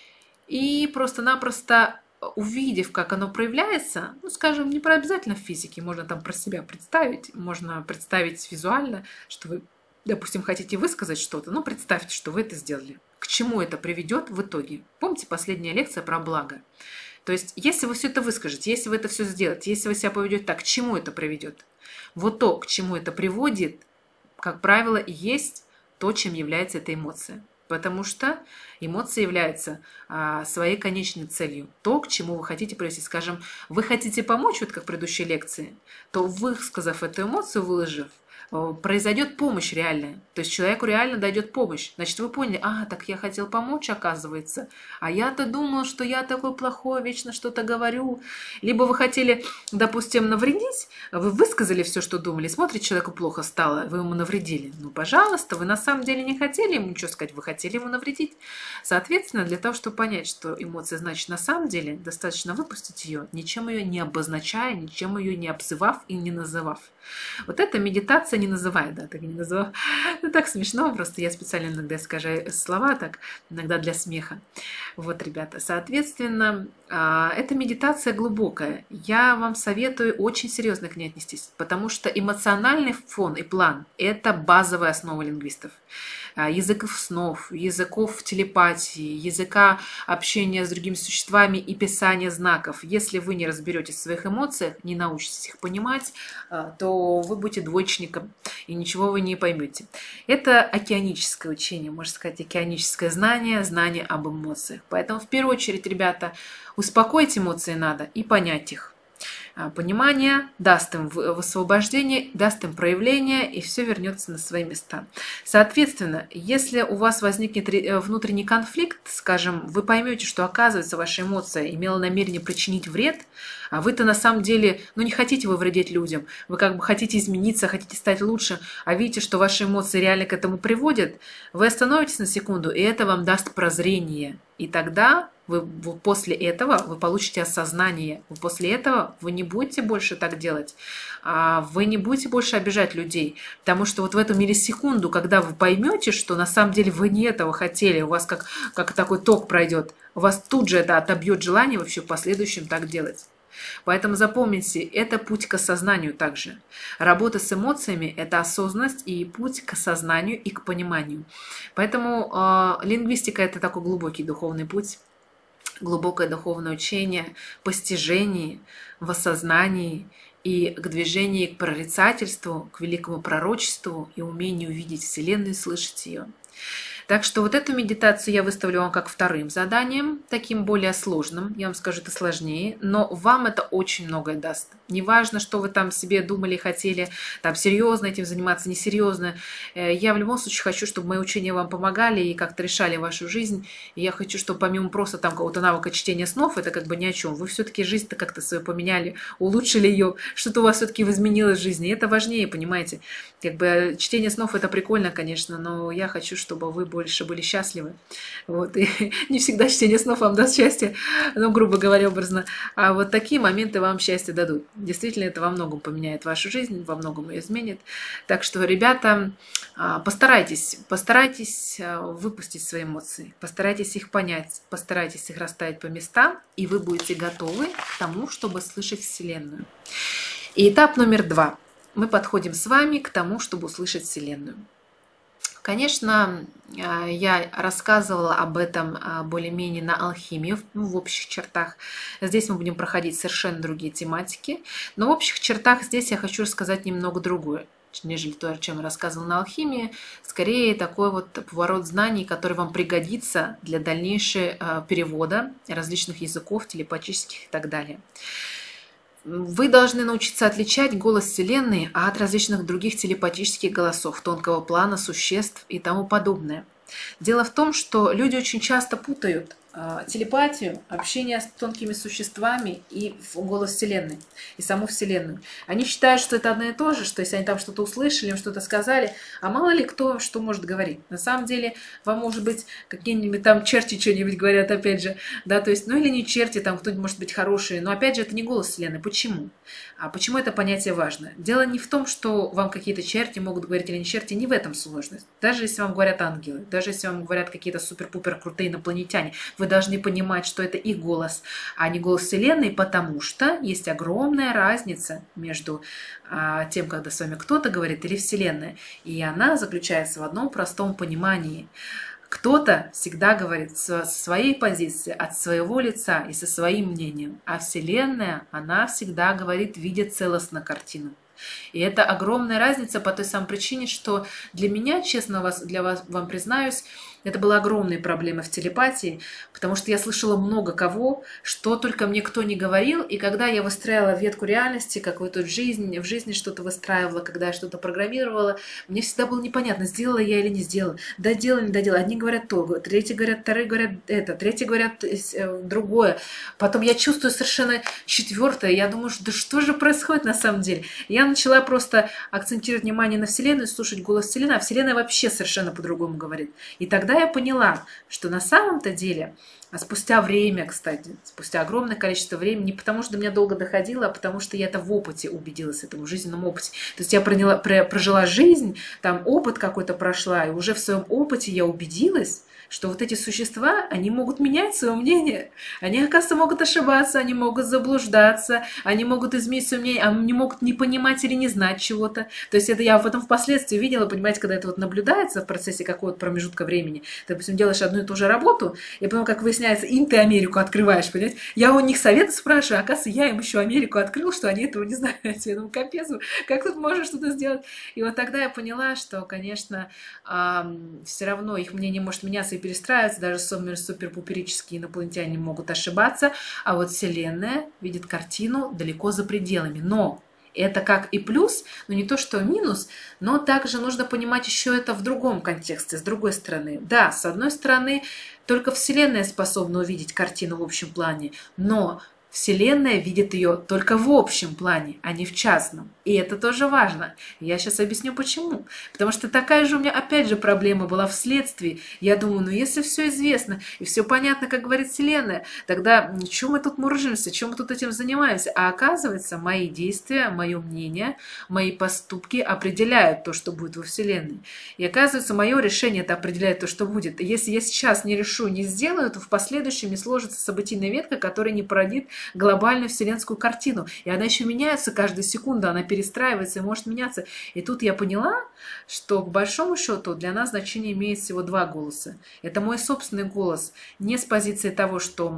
и просто-напросто увидев, как оно проявляется, ну, скажем, не про обязательно в физике, можно там про себя представить, можно представить визуально, что вы, допустим, хотите высказать что-то, ну, представьте, что вы это сделали. К чему это приведет в итоге? Помните последняя лекция про благо? То есть, если вы все это выскажете, если вы это все сделаете, если вы себя поведете так, к чему это приведет? Вот то, к чему это приводит, как правило, и есть то, чем является эта эмоция. Потому что эмоция является а, своей конечной целью. То, к чему вы хотите привести. Скажем, вы хотите помочь, вот как в предыдущей лекции, то, высказав эту эмоцию, выложив, произойдет помощь реальная. То есть человеку реально дойдет помощь. Значит, вы поняли, а, так я хотел помочь, оказывается. А я-то думал, что я такой плохой, вечно что-то говорю. Либо вы хотели, допустим, навредить, вы высказали все, что думали, смотрите, человеку плохо стало, вы ему навредили. Ну, пожалуйста, вы на самом деле не хотели ему ничего сказать, вы хотели ему навредить. Соответственно, для того, чтобы понять, что эмоция значит на самом деле, достаточно выпустить ее, ничем ее не обозначая, ничем ее не обзывав и не называв. Вот эта медитация не называет, да, так и не называю. Ну, так смешно, просто я специально иногда скажу слова так, иногда для смеха. Вот, ребята, соответственно, эта медитация глубокая. Я вам советую очень серьезно к ней отнестись, потому что эмоциональный фон и план – это базовая основа лингвистов. Языков снов, языков телепатии, языка общения с другими существами и писания знаков. Если вы не разберетесь в своих эмоциях, не научитесь их понимать, то вы будете двоечником и ничего вы не поймете. Это океаническое учение, можно сказать, океаническое знание, знание об эмоциях. Поэтому в первую очередь, ребята, успокоить эмоции надо и понять их. Понимание даст им высвобождение, даст им проявление, и все вернется на свои места. Соответственно, если у вас возникнет внутренний конфликт, скажем, вы поймете, что, оказывается, ваша эмоция имела намерение причинить вред, а вы-то на самом деле, ну не хотите вы вредить людям, вы как бы хотите измениться, хотите стать лучше, а видите, что ваши эмоции реально к этому приводят, вы остановитесь на секунду, и это вам даст прозрение. И тогда вы, вы после этого вы получите осознание. Вы после этого вы не будете больше так делать. А вы не будете больше обижать людей. Потому что вот в эту миллисекунду, когда вы поймете, что на самом деле вы не этого хотели, у вас как, как такой ток пройдет, у вас тут же это отобьет желание вообще в последующем так делать. Поэтому запомните, это путь к осознанию также. Работа с эмоциями – это осознанность и путь к осознанию и к пониманию. Поэтому э, лингвистика – это такой глубокий духовный путь, глубокое духовное учение, постижение в осознании и к движению к прорицательству, к великому пророчеству и умению видеть Вселенную и слышать ее. Так что вот эту медитацию я выставлю вам как вторым заданием, таким более сложным. Я вам скажу, это сложнее, но вам это очень многое даст. Неважно, что вы там себе думали, хотели, там серьезно этим заниматься, несерьезно. Я в любом случае хочу, чтобы мои учения вам помогали и как-то решали вашу жизнь. И я хочу, чтобы помимо просто там какого-то навыка чтения снов, это как бы ни о чем. Вы все-таки жизнь-то как-то свою поменяли, улучшили ее, что-то у вас все-таки изменилось в жизни. И это важнее, понимаете. Как бы чтение снов это прикольно, конечно, но я хочу, чтобы вы больше были счастливы. Вот. И не всегда чтение снов вам даст счастье, ну, грубо говоря, образно. А вот такие моменты вам счастье дадут. Действительно, это во многом поменяет вашу жизнь, во многом ее изменит. Так что, ребята, постарайтесь, постарайтесь выпустить свои эмоции, постарайтесь их понять, постарайтесь их расставить по местам, и вы будете готовы к тому, чтобы слышать Вселенную. И этап номер два. Мы подходим с вами к тому, чтобы услышать Вселенную. Конечно, я рассказывала об этом более-менее на алхимии, ну, в общих чертах. Здесь мы будем проходить совершенно другие тематики. Но в общих чертах здесь я хочу рассказать немного другое. нежели то, о чем я рассказывала на алхимии. Скорее, такой вот поворот знаний, который вам пригодится для дальнейшего перевода различных языков, телепатических и так далее. Вы должны научиться отличать голос Вселенной от различных других телепатических голосов, тонкого плана, существ и тому подобное. Дело в том, что люди очень часто путают телепатию, общение с тонкими существами и голос Вселенной, и саму Вселенную. Они считают, что это одно и то же, что если они там что-то услышали, им что-то сказали, а мало ли кто что может говорить. На самом деле, вам, может быть, какие-нибудь там черти что-нибудь говорят, опять же, да, то есть, ну или не черти, там кто-нибудь может быть хороший, но опять же, это не голос Вселенной. Почему? А почему это понятие важно? Дело не в том, что вам какие-то черти могут говорить или не черти, не в этом сложность. Даже если вам говорят ангелы, даже если вам говорят какие-то супер-пупер крутые инопланетяне, вы должны понимать, что это их голос, а не голос Вселенной, потому что есть огромная разница между а, тем, когда с вами кто-то говорит, или Вселенная. И она заключается в одном простом понимании. Кто-то всегда говорит со своей позиции, от своего лица и со своим мнением, а Вселенная, она всегда говорит, видя целостно картину. И это огромная разница по той самой причине, что для меня, честно вас, для вас, вам признаюсь, это была огромная проблема в телепатии, потому что я слышала много кого, что только мне кто не говорил, и когда я выстраивала ветку реальности, какую-то жизнь, в жизни что-то выстраивала, когда я что-то программировала, мне всегда было непонятно, сделала я или не сделала, доделала, не доделала. Одни говорят то, третьи говорят, вторые говорят это, третьи говорят другое. Потом я чувствую совершенно четвертое, я думаю, да что же происходит на самом деле? Я начала просто акцентировать внимание на Вселенную, слушать голос Вселенной, а Вселенная вообще совершенно по-другому говорит. И тогда я поняла, что на самом-то деле, а спустя время, кстати, спустя огромное количество времени, не потому что до меня долго доходило, а потому что я это в опыте убедилась, этому жизненном опыте. То есть я проняла, прожила жизнь, там опыт какой-то прошла, и уже в своем опыте я убедилась, что вот эти существа, они могут менять свое мнение. Они, оказывается, могут ошибаться, они могут заблуждаться, они могут изменить свое мнение, они могут не понимать или не знать чего-то. То есть это я потом впоследствии видела, понимаете, когда это вот наблюдается в процессе какого-то промежутка времени. Ты, допустим, делаешь одну и ту же работу, и потом, как выясняется, им ты Америку открываешь, понимаете? Я у них совет спрашиваю, а оказывается, я им еще Америку открыл, что они этого не знают. Я думаю, капец, как тут можно что-то сделать? И вот тогда я поняла, что, конечно, все равно их мнение может меняться и перестраиваться, даже супер-пуперические инопланетяне могут ошибаться, а вот Вселенная видит картину далеко за пределами. Но это как и плюс, но не то, что минус, но также нужно понимать еще это в другом контексте, с другой стороны. Да, с одной стороны, только Вселенная способна увидеть картину в общем плане, но Вселенная видит ее только в общем плане, а не в частном. И это тоже важно. Я сейчас объясню почему. Потому что такая же у меня опять же проблема была вследствие. Я думаю, ну если все известно и все понятно, как говорит Вселенная, тогда чего мы тут мурыжимся, чем мы тут этим занимаемся? А оказывается, мои действия, мое мнение, мои поступки определяют то, что будет во Вселенной. И оказывается, мое решение это определяет то, что будет. И если я сейчас не решу, не сделаю, то в последующем не сложится событийная ветка, которая не породит глобальную вселенскую картину. И она еще меняется каждую секунду, она перестраивается и может меняться. И тут я поняла, что к большому счету для нас значение имеет всего два голоса. Это мой собственный голос, не с позиции того, что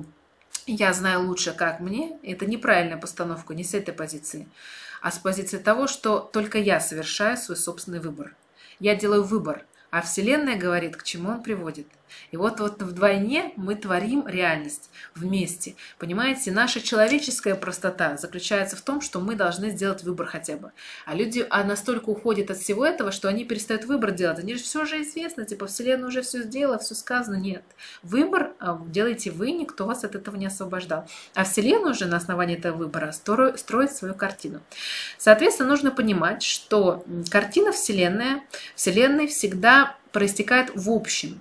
я знаю лучше, как мне. Это неправильная постановка, не с этой позиции. А с позиции того, что только я совершаю свой собственный выбор. Я делаю выбор. А Вселенная говорит, к чему он приводит. И вот, вот вдвойне мы творим реальность вместе. Понимаете, наша человеческая простота заключается в том, что мы должны сделать выбор хотя бы. А люди а настолько уходят от всего этого, что они перестают выбор делать. Они же все уже известно, типа Вселенная уже все сделала, все сказано. Нет. Выбор делаете вы, никто вас от этого не освобождал. А Вселенная уже на основании этого выбора строит свою картину. Соответственно, нужно понимать, что картина Вселенная, Вселенной всегда проистекает в общем.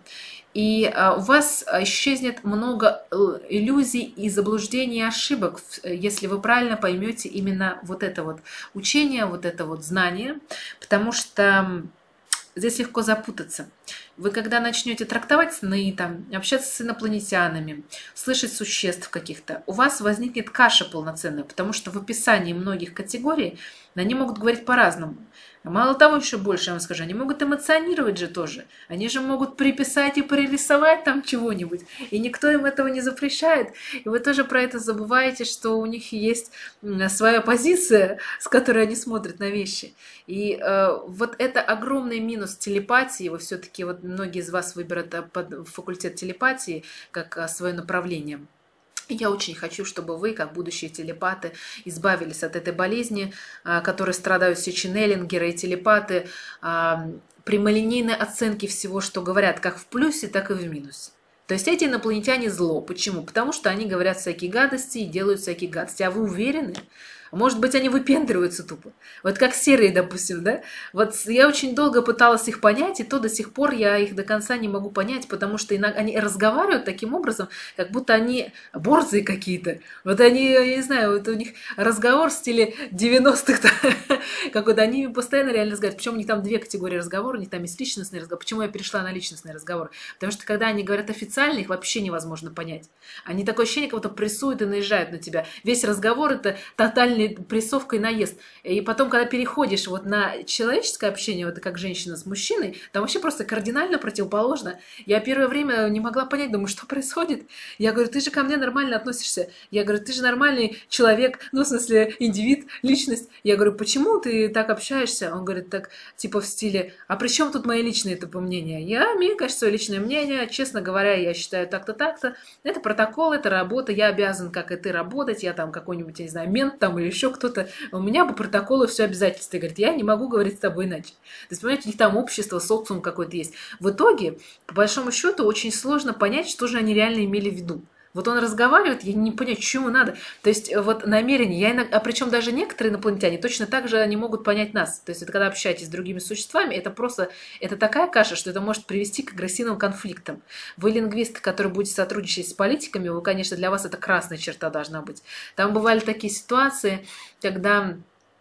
И у вас исчезнет много иллюзий и заблуждений и ошибок, если вы правильно поймете именно вот это вот учение, вот это вот знание, потому что здесь легко запутаться. Вы когда начнете трактовать сны, там, общаться с инопланетянами, слышать существ каких-то, у вас возникнет каша полноценная, потому что в описании многих категорий они могут говорить по-разному. Мало того, еще больше, я вам скажу, они могут эмоционировать же тоже. Они же могут приписать и пририсовать там чего-нибудь. И никто им этого не запрещает. И вы тоже про это забываете, что у них есть своя позиция, с которой они смотрят на вещи. И э, вот это огромный минус телепатии. Вы все-таки, вот многие из вас выберут под факультет телепатии как свое направление. Я очень хочу, чтобы вы, как будущие телепаты, избавились от этой болезни, которой страдают все ченнелингеры и телепаты, прямолинейной оценки всего, что говорят, как в плюсе, так и в минусе. То есть эти инопланетяне зло. Почему? Потому что они говорят всякие гадости и делают всякие гадости. А вы уверены? Может быть, они выпендриваются тупо. Вот как серые, допустим, да? Вот я очень долго пыталась их понять, и то до сих пор я их до конца не могу понять, потому что иногда они разговаривают таким образом, как будто они борзые какие-то. Вот они, я не знаю, вот у них разговор в стиле девяностых, какой-то, они постоянно реально разговаривают. Причем у них там две категории разговора, у них там есть личностный разговор. Почему я перешла на личностный разговор? Потому что когда они говорят официально, их вообще невозможно понять. Они такое ощущение, как будто прессуют и наезжают на тебя. Весь разговор — это тотальный прессовка и наезд. И потом, когда переходишь вот на человеческое общение, вот как женщина с мужчиной, там вообще просто кардинально противоположно. Я первое время не могла понять, думаю, что происходит? Я говорю, ты же ко мне нормально относишься. Я говорю, ты же нормальный человек, ну, в смысле, индивид, личность. Я говорю, почему ты так общаешься? Он говорит, так, типа в стиле, а при чем тут мои личные типа, мнения? Я имею, конечно, свое личное мнение, честно говоря, я считаю так-то, так-то. Это протокол, это работа, я обязан, как и ты, работать, я там какой-нибудь, я не знаю, мент там или еще кто-то, у меня по протоколу все обязательства. И говорит, я не могу говорить с тобой иначе. То есть, понимаете, у них там общество, социум какой-то есть. В итоге, по большому счету, очень сложно понять, что же они реально имели в виду. Вот он разговаривает, я не понимаю, чему надо. То есть вот намерение, я иногда, а причем даже некоторые инопланетяне точно так же не могут понять нас. То есть это когда общаетесь с другими существами, это просто, это такая каша, что это может привести к агрессивным конфликтам. Вы лингвист, который будет сотрудничать с политиками, вы, конечно, для вас это красная черта должна быть. Там бывали такие ситуации, когда...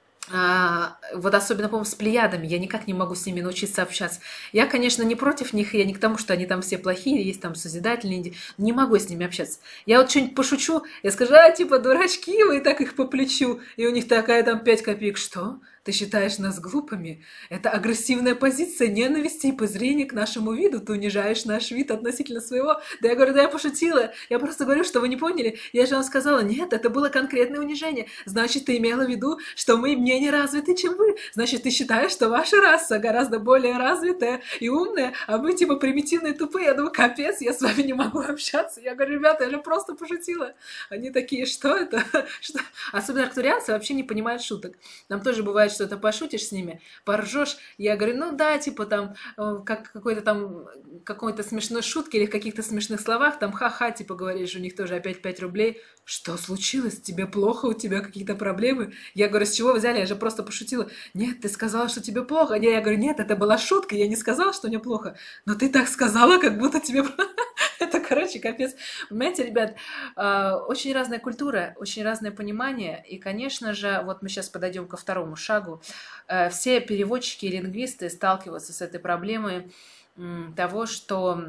А, вот особенно, по-моему, с плеядами, я никак не могу с ними научиться общаться. Я, конечно, не против них, я не к тому, что они там все плохие, есть там созидательные, не могу с ними общаться. Я вот что-нибудь пошучу, я скажу, а, типа, дурачки, вы, и так их по плечу, и у них такая там пять копеек. Что? Ты считаешь нас глупыми? Это агрессивная позиция ненависти и презрения к нашему виду. Ты унижаешь наш вид относительно своего. Да я говорю, да я пошутила. Я просто говорю, что вы не поняли. Я же вам сказала, нет, это было конкретное унижение. Значит, ты имела в виду, что мы менее развиты, чем вы. Значит, ты считаешь, что ваша раса гораздо более развитая и умная, а мы типа примитивные и тупые. Я думаю, капец, я с вами не могу общаться. Я говорю, ребята, я же просто пошутила. Они такие, что это? Что? Особенно арктурианцы вообще не понимают шуток. Нам тоже бывает, что-то пошутишь с ними, поржешь. Я говорю, ну да, типа там, как какой-то там, какой-то смешной шутки или в каких-то смешных словах, там ха-ха, типа говоришь, у них тоже опять пять рублей. Что случилось? Тебе плохо? У тебя какие-то проблемы? Я говорю, с чего вы взяли? Я же просто пошутила. Нет, ты сказала, что тебе плохо. Я говорю, нет, это была шутка, я не сказала, что мне плохо. Но ты так сказала, как будто тебе плохо. Это, короче, капец. Понимаете, ребят, очень разная культура, очень разное понимание. И, конечно же, вот мы сейчас подойдем ко второму шагу. Все переводчики и лингвисты сталкиваются с этой проблемой того, что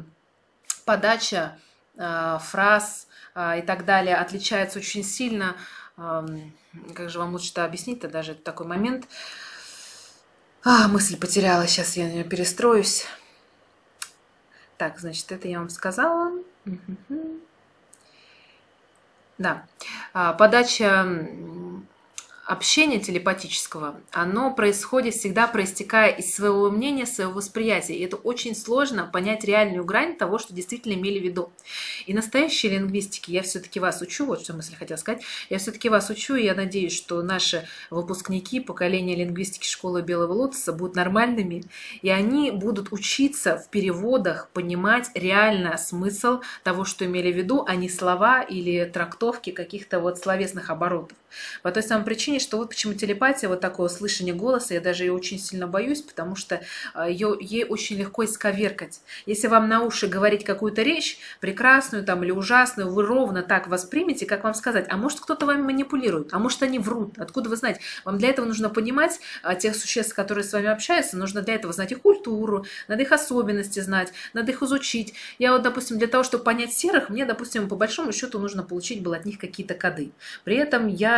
подача фраз и так далее отличается очень сильно. Как же вам лучше-то объяснить-то даже такой момент? А, мысль потеряла, сейчас я на нее перестроюсь. Так, значит, это я вам сказала. Да, подача общения телепатического, оно происходит всегда, проистекая из своего мнения, своего восприятия. И это очень сложно понять реальную грань того, что действительно имели в виду. И настоящей лингвистики я все-таки вас учу, вот что мысль хотела сказать, я все-таки вас учу, и я надеюсь, что наши выпускники поколения лингвистики школы Белого Лотоса будут нормальными, и они будут учиться в переводах понимать реально смысл того, что имели в виду, а не слова или трактовки каких-то вот словесных оборотов. По той самой причине, что вот почему телепатия, вот такое слышание голоса, я даже ее очень сильно боюсь, потому что ее, ей очень легко исковеркать. Если вам на уши говорить какую-то речь, прекрасную там или ужасную, вы ровно так воспримете, как вам сказать. А может, кто-то вами манипулирует, а может, они врут. Откуда вы знаете? Вам для этого нужно понимать тех существ, которые с вами общаются, нужно для этого знать их культуру, надо их особенности знать, надо их изучить. Я вот, допустим, для того, чтобы понять серых, мне, допустим, по большому счету нужно получить было от них какие-то коды. При этом я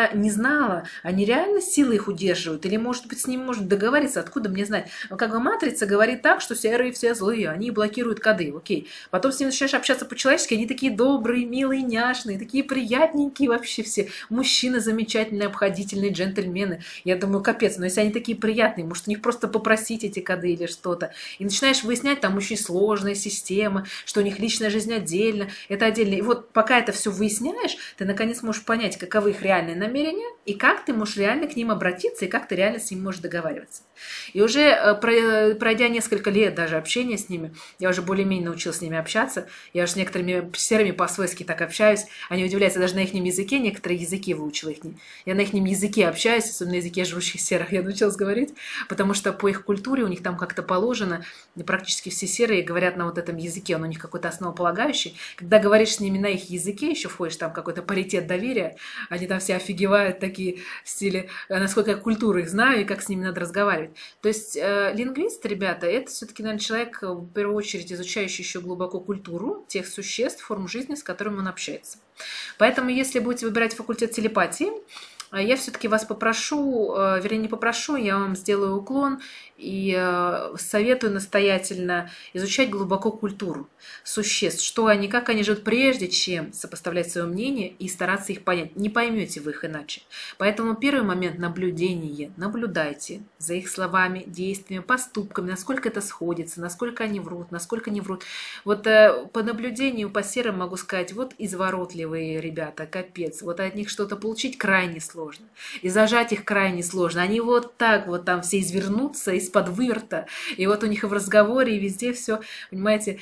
я не знала, они реально силой их удерживают? Или, может быть, с ними можно договориться? Откуда мне знать? Но как бы матрица говорит так, что серые все злые, они блокируют коды, окей. Потом с ними начинаешь общаться по-человечески, они такие добрые, милые, няшные, такие приятненькие вообще все. Мужчины замечательные, обходительные, джентльмены. Я думаю, капец, но если они такие приятные, может, у них просто попросить эти коды или что-то. И начинаешь выяснять, там очень сложная система, что у них личная жизнь отдельно, это отдельно. И вот пока это все выясняешь, ты наконец можешь понять, каковы их реальные намерения, и как ты можешь реально к ним обратиться, и как ты реально с ними можешь договариваться. И уже пройдя несколько лет даже общения с ними, я уже более-менее научилась с ними общаться, я уже с некоторыми серыми по-свойски так общаюсь, они удивляются, даже на их языке, некоторые языки выучила их. Я на их языке общаюсь, особенно на языке живущих серых, я научилась говорить, потому что по их культуре у них там как-то положено, практически все серые говорят на вот этом языке, он у них какой-то основополагающий. Когда говоришь с ними на их языке, еще входишь там какой-то паритет доверия, они там все офигевают такие в стиле, насколько я культуру их знаю и как с ними надо разговаривать. То есть э, лингвист, ребята, это все-таки, наверное, человек, в первую очередь, изучающий еще глубоко культуру тех существ, форм жизни, с которыми он общается. Поэтому, если будете выбирать факультет телепатии, я все-таки вас попрошу, вернее, не попрошу, я вам сделаю уклон и советую настоятельно изучать глубоко культуру существ, что они, как они живут, прежде чем сопоставлять свое мнение и стараться их понять. Не поймете вы их иначе. Поэтому первый момент – наблюдение. Наблюдайте за их словами, действиями, поступками, насколько это сходится, насколько они врут, насколько не врут. Вот по наблюдению по серым могу сказать, вот изворотливые ребята, капец, вот от них что-то получить крайне сложно. Сложно. И зажать их крайне сложно. Они вот так вот там все извернутся из-под выверта. И вот у них и в разговоре, и везде все, понимаете,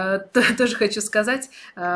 тоже хочу сказать,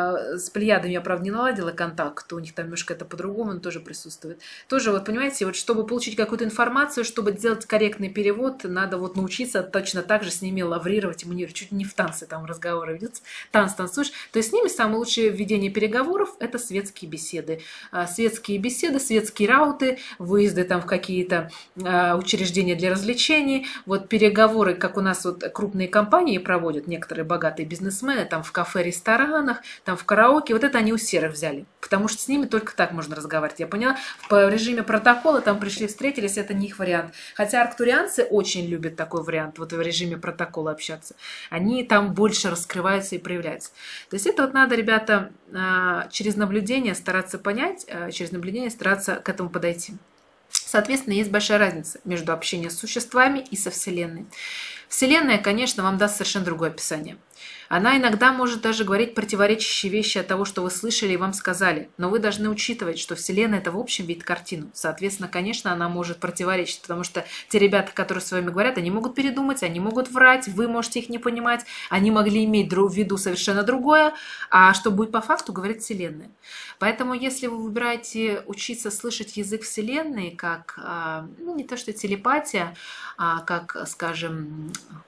с плеядами я, правда, не наладила контакт, у них там немножко это по-другому, он тоже присутствует. Тоже вот, понимаете, вот чтобы получить какую-то информацию, чтобы сделать корректный перевод, надо вот научиться точно так же с ними лаврировать, маневрировать, чуть не в танце там разговоры ведутся, танц танцуешь. То есть с ними самое лучшее введение переговоров – это светские беседы. Светские беседы, светские рауты, выезды там в какие-то э, учреждения для развлечений, вот переговоры, как у нас вот крупные компании проводят, некоторые богатые бизнесмены, там в кафе, ресторанах, там в караоке, вот это они у серых взяли, потому что с ними только так можно разговаривать. Я поняла, в режиме протокола там пришли, встретились, это не их вариант. Хотя арктурианцы очень любят такой вариант, вот в режиме протокола общаться. Они там больше раскрываются и проявляются. То есть это вот надо, ребята, э, через наблюдение стараться понять, э, через наблюдение стараться к этому подойти. Соответственно, есть большая разница между общением с существами и со Вселенной. Вселенная, конечно, вам даст совершенно другое описание. Она иногда может даже говорить противоречащие вещи от того, что вы слышали и вам сказали. Но вы должны учитывать, что Вселенная – это в общем вид картину. Соответственно, конечно, она может противоречить, потому что те ребята, которые с вами говорят, они могут передумать, они могут врать, вы можете их не понимать, они могли иметь в виду совершенно другое, а что будет по факту, говорит Вселенная. Поэтому, если вы выбираете учиться слышать язык Вселенной, как, ну, не то что телепатия, а как, скажем,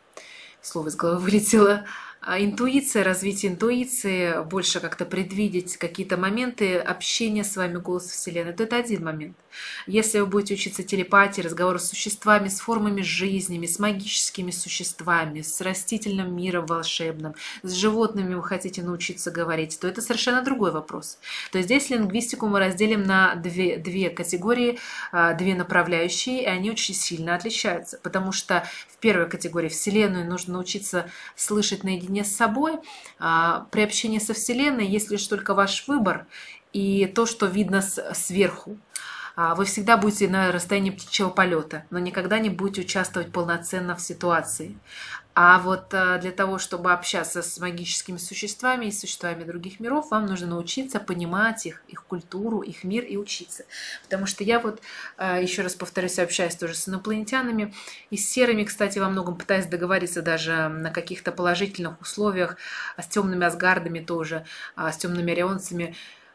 слово из головы вылетело, интуиция, развитие интуиции, больше как-то предвидеть какие-то моменты общения с вами голосом Вселенной, то это один момент. Если вы будете учиться телепатии, разговору с существами, с формами жизнями, с магическими существами, с растительным миром волшебным, с животными вы хотите научиться говорить, то это совершенно другой вопрос. То есть здесь лингвистику мы разделим на две, две категории, две направляющие, и они очень сильно отличаются, потому что в первой категории Вселенную нужно научиться слышать наедине с собой. При общении со Вселенной есть лишь только ваш выбор и то, что видно сверху. Вы всегда будете на расстоянии птичьего полета, но никогда не будете участвовать полноценно в ситуации. А вот для того, чтобы общаться с магическими существами и существами других миров, вам нужно научиться понимать их, их культуру, их мир и учиться. Потому что я вот, еще раз повторюсь, общаюсь тоже с инопланетянами и с серыми, кстати, во многом пытаюсь договориться даже на каких-то положительных условиях, с темными асгардами тоже, с темными орионцами.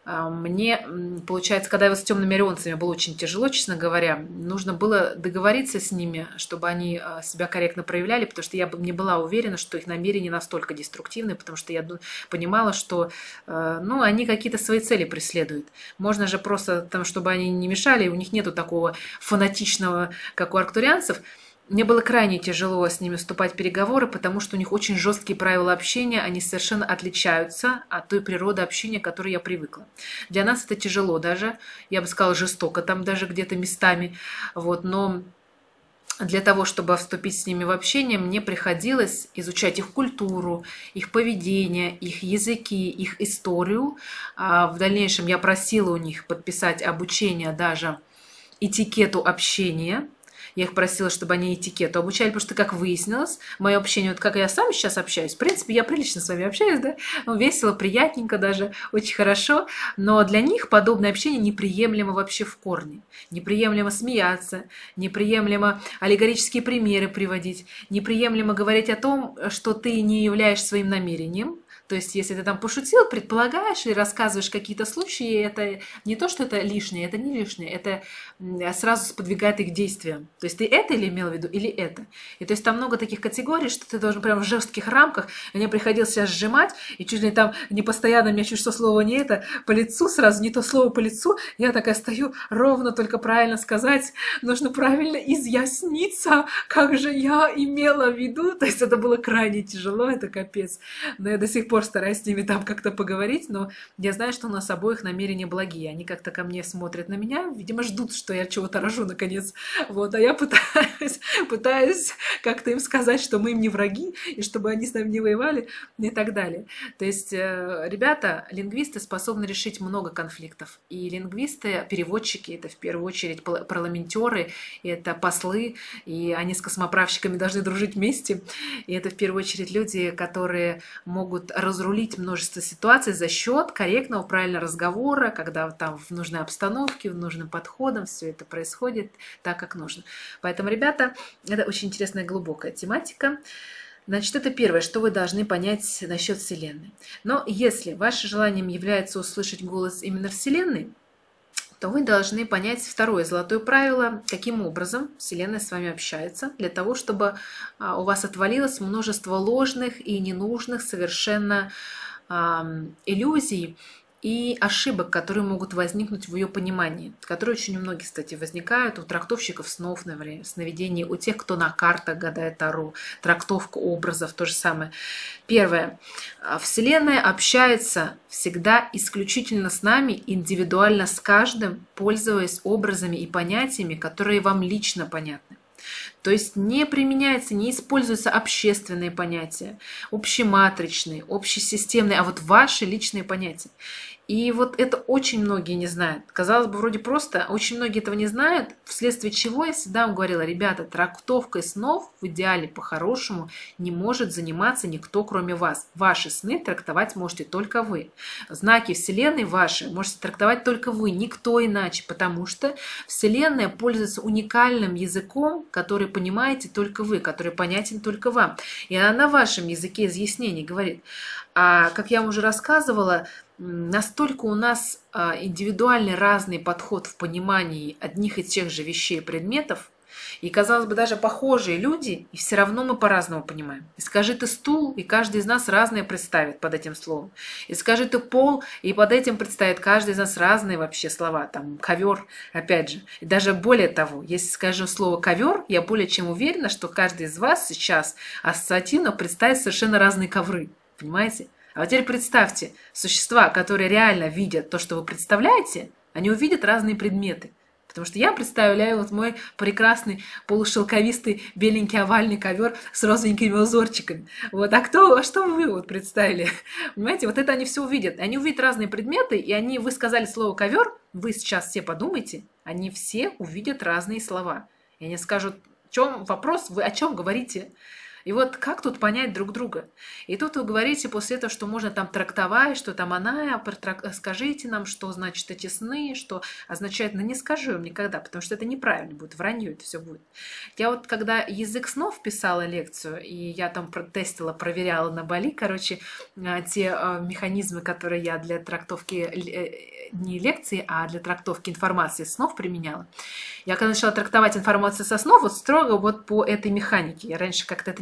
Мне, получается, когда я вот с темными орионцами было очень тяжело, честно говоря, нужно было договориться с ними, чтобы они себя корректно проявляли, потому что я не была уверена, что их намерения настолько деструктивны, потому что я понимала, что ну, они какие-то свои цели преследуют. Можно же просто, там, чтобы они не мешали, у них нету такого фанатичного, как у арктурианцев. мне было крайне тяжело с ними вступать в переговоры, потому что у них очень жесткие правила общения, они совершенно отличаются от той природы общения, к которой я привыкла. Для нас это тяжело даже, я бы сказала, жестоко там даже где-то местами, вот, но для того, чтобы вступить с ними в общение, мне приходилось изучать их культуру, их поведение, их языки, их историю. А в дальнейшем я просила у них подписать обучение даже этикету общения. Я их просила, чтобы они этикету обучали, потому что, как выяснилось, мое общение, вот как я сам сейчас общаюсь, в принципе, я прилично с вами общаюсь, да, весело, приятненько даже, очень хорошо, но для них подобное общение неприемлемо вообще в корне. Неприемлемо смеяться, неприемлемо аллегорические примеры приводить, неприемлемо говорить о том, что ты не являешься своим намерением. То есть, если ты там пошутил, предполагаешь и рассказываешь какие-то случаи, это не то, что это лишнее, это не лишнее, это сразу сподвигает их к действиям. То есть, ты это или имел в виду, или это. И то есть, там много таких категорий, что ты должен прям в жестких рамках. Мне приходилось себя сжимать, и чуть ли там не постоянно мне чуть что слово не это, по лицу сразу, не то слово по лицу. Я такая стою, ровно только правильно сказать, нужно правильно изъясниться, как же я имела в виду. То есть, это было крайне тяжело, это капец. Но я до сих пор стараюсь с ними там как-то поговорить, но я знаю, что у нас обоих намерения благие. Они как-то ко мне смотрят на меня, видимо, ждут, что я чего-то рожу, наконец. Вот, а я пытаюсь, пытаюсь как-то им сказать, что мы им не враги, и чтобы они с нами не воевали, и так далее. То есть, ребята, лингвисты способны решить много конфликтов. И лингвисты, переводчики, это в первую очередь парламентеры, это послы, и они с космоправщиками должны дружить вместе. И это в первую очередь люди, которые могут разрулить множество ситуаций за счет корректного, правильного разговора, когда там в нужной обстановке, в нужным подходом все это происходит так, как нужно. Поэтому, ребята, это очень интересная глубокая тематика. Значит, это первое, что вы должны понять насчет Вселенной. Но если вашим желанием является услышать голос именно Вселенной, то вы должны понять второе золотое правило, каким образом Вселенная с вами общается, для того, чтобы у вас отвалилось множество ложных и ненужных совершенно иллюзий и ошибок, которые могут возникнуть в ее понимании, которые очень у многих, кстати, возникают у трактовщиков снов, например, сновидений, у тех, кто на картах гадает Таро, трактовка образов, то же самое. Первое. Вселенная общается всегда исключительно с нами, индивидуально с каждым, пользуясь образами и понятиями, которые вам лично понятны. То есть не применяется, не используются общественные понятия, общематричные, общесистемные, а вот ваши личные понятия. И вот это очень многие не знают. Казалось бы, вроде просто, очень многие этого не знают, вследствие чего я всегда вам говорила, ребята, трактовкой снов в идеале по-хорошему не может заниматься никто, кроме вас. Ваши сны трактовать можете только вы. Знаки Вселенной ваши можете трактовать только вы, никто иначе, потому что Вселенная пользуется уникальным языком, который понимаете только вы, который понятен только вам. И она на вашем языке изъяснений говорит. А как я вам уже рассказывала, настолько у нас индивидуальный разный подход в понимании одних и тех же вещей и предметов, и, казалось бы, даже похожие люди, и все равно мы по-разному понимаем. И скажи ты стул, и каждый из нас разное представит под этим словом. И скажи ты пол, и под этим представит каждый из нас разные вообще слова. Там ковер, опять же. И даже более того, если скажу слово ковер, я более чем уверена, что каждый из вас сейчас ассоциативно представит совершенно разные ковры. Понимаете? А вот теперь представьте, существа, которые реально видят то, что вы представляете, они увидят разные предметы. Потому что я представляю вот мой прекрасный полушелковистый беленький овальный ковер с розовенькими узорчиками. Вот, а кто, а что вы вот представили? Понимаете, вот это они все увидят. Они увидят разные предметы, и они, вы сказали слово ковер, вы сейчас все подумайте, они все увидят разные слова. И они скажут, в чем вопрос, вы о чем говорите? И вот как тут понять друг друга? И тут вы говорите после этого, что можно там трактовать, что там она, скажите нам, что значит эти сны, что означает, но не скажу им никогда, потому что это неправильно будет, вранье это все будет. Я вот когда язык снов писала лекцию, и я там тестила, проверяла на Бали, короче, те механизмы, которые я для трактовки не лекции, а для трактовки информации снов применяла. Я когда начала трактовать информацию со снов, вот строго вот по этой механике. Я раньше как-то это не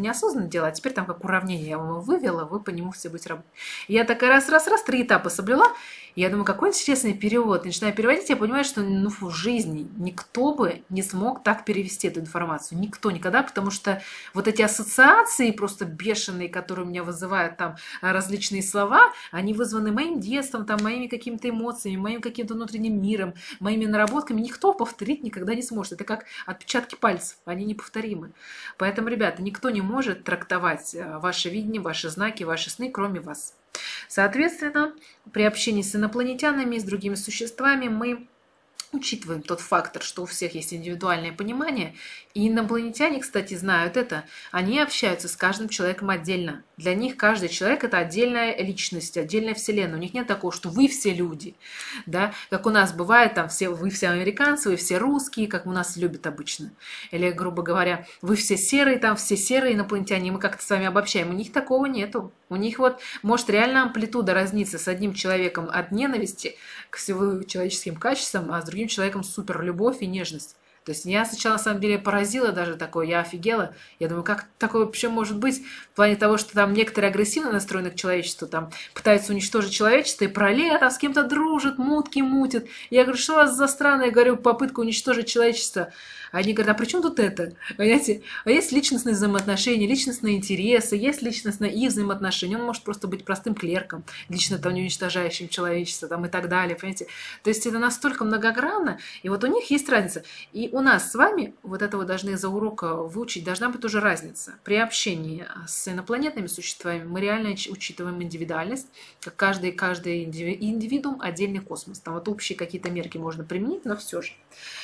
неосознанно делала, а теперь там как уравнение я вам его вывела, вы по нему все будете работать. И я такая раз-раз-раз, три этапа соблюла. И я думаю, какой интересный перевод. Начинаю переводить, я понимаю, что ну, в жизни никто бы не смог так перевести эту информацию. Никто никогда, потому что вот эти ассоциации просто бешеные, которые у меня вызывают там различные слова, они вызваны моим детством, там, моими какими-то эмоциями, моим каким-то внутренним миром, моими наработками. Никто повторить никогда не сможет. Это как отпечатки пальцев, они неповторимы. Поэтому, ребята, никто не может трактовать ваше видение, ваши знаки, ваши сны, кроме вас. Соответственно, при общении с инопланетянами и с другими существами мы учитываем тот фактор, что у всех есть индивидуальное понимание. И инопланетяне, кстати, знают это. Они общаются с каждым человеком отдельно. Для них каждый человек – это отдельная личность, отдельная вселенная. У них нет такого, что вы все люди. Да? Как у нас бывает, там все, вы все американцы, вы все русские, как у нас любят обычно. Или, грубо говоря, вы все серые, там все серые инопланетяне, и мы как-то с вами обобщаем. У них такого нету. У них вот может реально амплитуда разниться с одним человеком от ненависти к всего человеческим качествам, а с другим человеком супер любовь и нежность. То есть я сначала, на самом деле, поразила даже такое, я офигела. Я думаю, как такое вообще может быть? В плане того, что там некоторые агрессивно настроены к человечеству, там пытаются уничтожить человечество, и параллельно там с кем-то дружат, мутки мутят. Я говорю, что у вас за странная, я говорю, попытка уничтожить человечество? Они говорят, а при чем тут это? Понимаете? А есть личностные взаимоотношения, личностные интересы, есть личностные и взаимоотношения. Он может просто быть простым клерком, лично там не уничтожающим человечество там, и так далее. Понимаете? То есть это настолько многогранно, и вот у них есть разница. И у нас с вами, вот этого должны за урока выучить, должна быть тоже разница. При общении с инопланетными существами мы реально учитываем индивидуальность, как каждый, каждый индивидуум отдельный космос. Там вот общие какие-то мерки можно применить, но все же.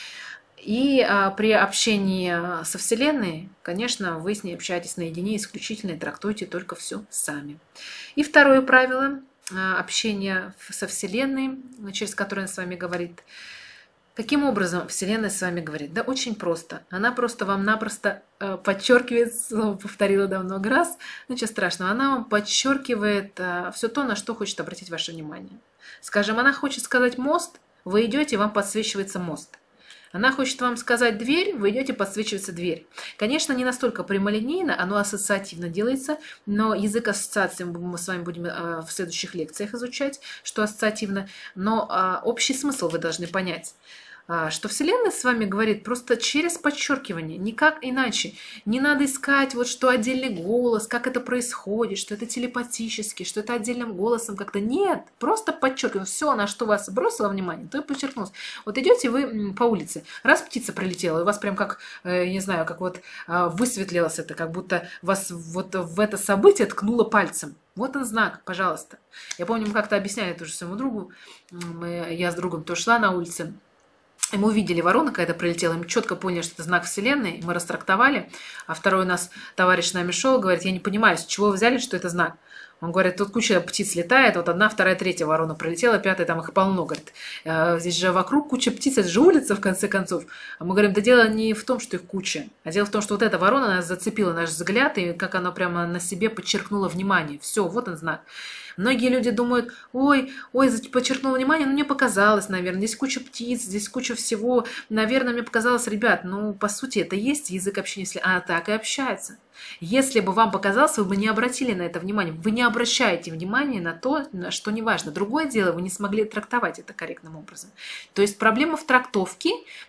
И а, при общении со Вселенной, конечно, вы с ней общаетесь наедине исключительно и трактуете только все сами. И второе правило а, общения со Вселенной, через которое она с вами говорит. Каким образом Вселенная с вами говорит? Да очень просто. Она просто вам напросто э, подчеркивает, слово повторила да много раз, ничего страшного, она вам подчеркивает э, все то, на что хочет обратить ваше внимание. Скажем, она хочет сказать мост, вы идете, вам подсвечивается мост. Она хочет вам сказать дверь, вы идете, подсвечивается дверь. Конечно, не настолько прямолинейно, оно ассоциативно делается, но язык ассоциации мы с вами будем в следующих лекциях изучать, что ассоциативно, но общий смысл вы должны понять. Что Вселенная с вами говорит просто через подчеркивание, никак иначе. Не надо искать, вот что отдельный голос, как это происходит, что это телепатически, что это отдельным голосом как-то. Нет, просто подчеркиваю. Все, на что вас бросило внимание, то и подчеркнулось. Вот идете вы по улице, раз птица прилетела, и у вас прям как, не знаю, как вот высветлилось это, как будто вас вот в это событие ткнуло пальцем. Вот он знак, пожалуйста. Я помню, мы как-то объясняли тоже своему другу, мы, я с другом тоже шла на улице, и мы увидели ворону, когда прилетела, и мы четко поняли, что это знак Вселенной, мы растрактовали, а второй у нас товарищ с нами шел, говорит, я не понимаю, с чего вы взяли, что это знак. Он говорит, тут куча птиц летает, вот одна, вторая, третья ворона прилетела, пятая, там их полно, говорит. Здесь же вокруг куча птиц, это же улица, в конце концов. А мы говорим, да дело не в том, что их куча, а дело в том, что вот эта ворона нас зацепила наш взгляд, и как она прямо на себе подчеркнула внимание. Все, вот он знак. Многие люди думают, ой, ой, подчеркнула внимание, ну мне показалось, наверное, здесь куча птиц, здесь куча всего, наверное, мне показалось, ребят, ну по сути это есть язык общения, если она так и общается. Если бы вам показалось, вы бы не обратили на это внимание, вы не обращаете внимания на то, что не важно. Другое дело, вы не смогли трактовать это корректным образом. То есть проблема в трактовке,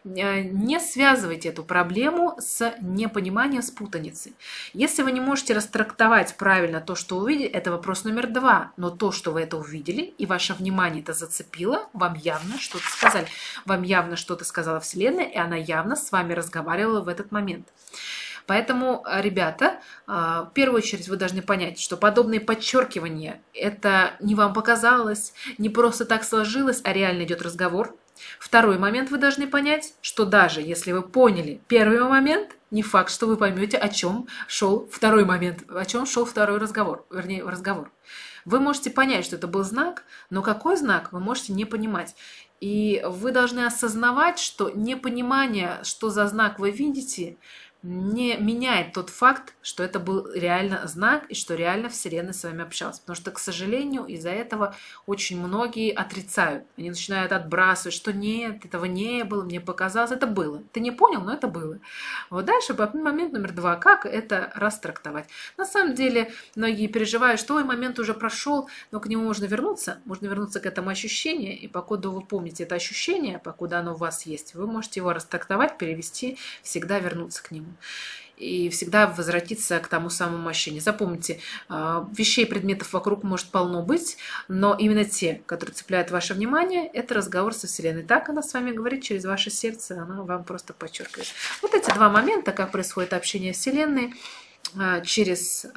не связывайте эту проблему с непониманием, с путаницей. Если вы не можете растрактовать правильно то, что увидели, это вопрос номер два. Но то, что вы это увидели, и ваше внимание это зацепило, вам явно что-то сказали. Вам явно что-то сказала Вселенная, и она явно с вами разговаривала в этот момент. Поэтому, ребята, в первую очередь вы должны понять, что подобные подчеркивания, это не вам показалось, не просто так сложилось, а реально идет разговор. Второй момент вы должны понять, что даже если вы поняли первый момент, не факт, что вы поймете, о чем шел второй момент, о чем шел второй разговор, вернее, разговор. Вы можете понять, что это был знак, но какой знак, вы можете не понимать. И вы должны осознавать, что непонимание, что за знак вы видите, не меняет тот факт, что это был реально знак и что реально Вселенная с вами общалась. Потому что, к сожалению, из-за этого очень многие отрицают. Они начинают отбрасывать, что нет, этого не было, мне показалось, это было. Ты не понял, но это было. Вот дальше момент номер два. Как это растрактовать? На самом деле, многие переживают, что ой, момент уже прошел, но к нему можно вернуться. Можно вернуться к этому ощущению, и покуда вы помните это ощущение, покуда оно у вас есть, вы можете его растрактовать, перевести, всегда вернуться к нему. И всегда возвратиться к тому самому ощущению. Запомните, вещей, предметов вокруг может полно быть, но именно те, которые цепляют ваше внимание, это разговор со Вселенной. Так она с вами говорит через ваше сердце, она вам просто подчеркивает. Вот эти два момента, как происходит общение Вселенной, через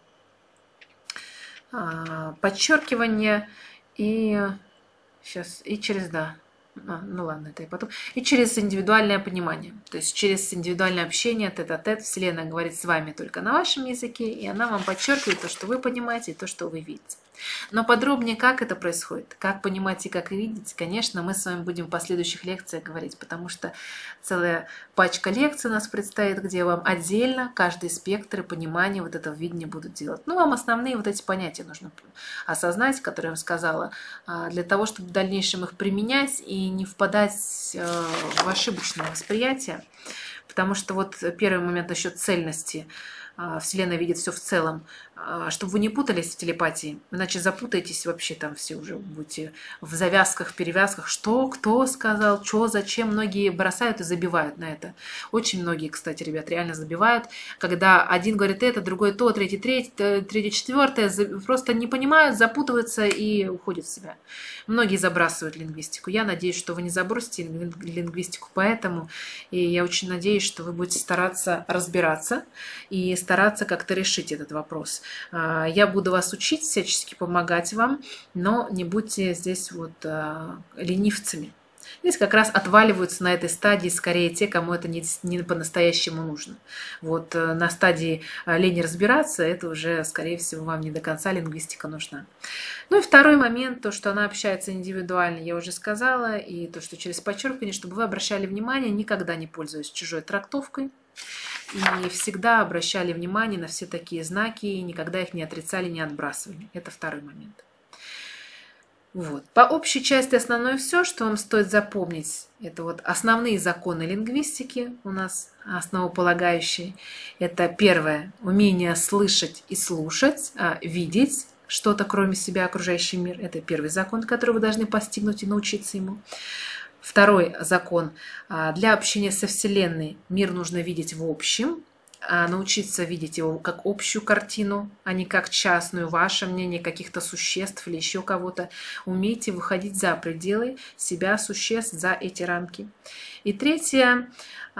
подчеркивание и, сейчас, и через «да». А, ну ладно, это и потом. И через индивидуальное понимание. То есть через индивидуальное общение, тет-а-тет, Вселенная говорит с вами только на вашем языке, и она вам подчеркивает то, что вы понимаете, и то, что вы видите. Но подробнее, как это происходит, как понимать и как видеть, конечно, мы с вами будем в последующих лекциях говорить, потому что целая пачка лекций у нас предстоит, где вам отдельно каждый спектр и понимание вот этого видения будут делать. Ну, вам основные вот эти понятия нужно осознать, которые я вам сказала, для того, чтобы в дальнейшем их применять и не впадать в ошибочное восприятие. Потому что вот первый момент насчет цельности. Вселенная видит все в целом, чтобы вы не путались в телепатии, иначе запутаетесь вообще, там все уже будете в завязках, перевязках, что, кто сказал, что, зачем. Многие бросают и забивают на это. Очень многие, кстати, ребят, реально забивают, когда один говорит это, другой то, третий, третий, третий, четвертое, просто не понимают, запутываются и уходят в себя. Многие забрасывают лингвистику. Я надеюсь, что вы не забросите лингвистику, поэтому и я очень надеюсь, что вы будете стараться разбираться и стараться как-то решить этот вопрос. Я буду вас учить, всячески помогать вам, но не будьте здесь вот ленивцами. Здесь как раз отваливаются на этой стадии скорее те, кому это не, не по-настоящему нужно. Вот на стадии лени разбираться, это уже, скорее всего, вам не до конца лингвистика нужна. Ну и второй момент, то, что она общается индивидуально, я уже сказала, и то, что через подчеркивание, чтобы вы обращали внимание, никогда не пользуясь чужой трактовкой, и всегда обращали внимание на все такие знаки, и никогда их не отрицали, не отбрасывали. Это второй момент. Вот. По общей части основное все, что вам стоит запомнить, это вот основные законы лингвистики у нас, основополагающие. Это первое, умение слышать и слушать, видеть что-то кроме себя, окружающий мир. Это первый закон, который вы должны постигнуть и научиться ему. Второй закон. Для общения со Вселенной мир нужно видеть в общем, научиться видеть его как общую картину, а не как частную, ваше мнение каких-то существ или еще кого-то. Умейте выходить за пределы себя, существ, за эти рамки. И третье.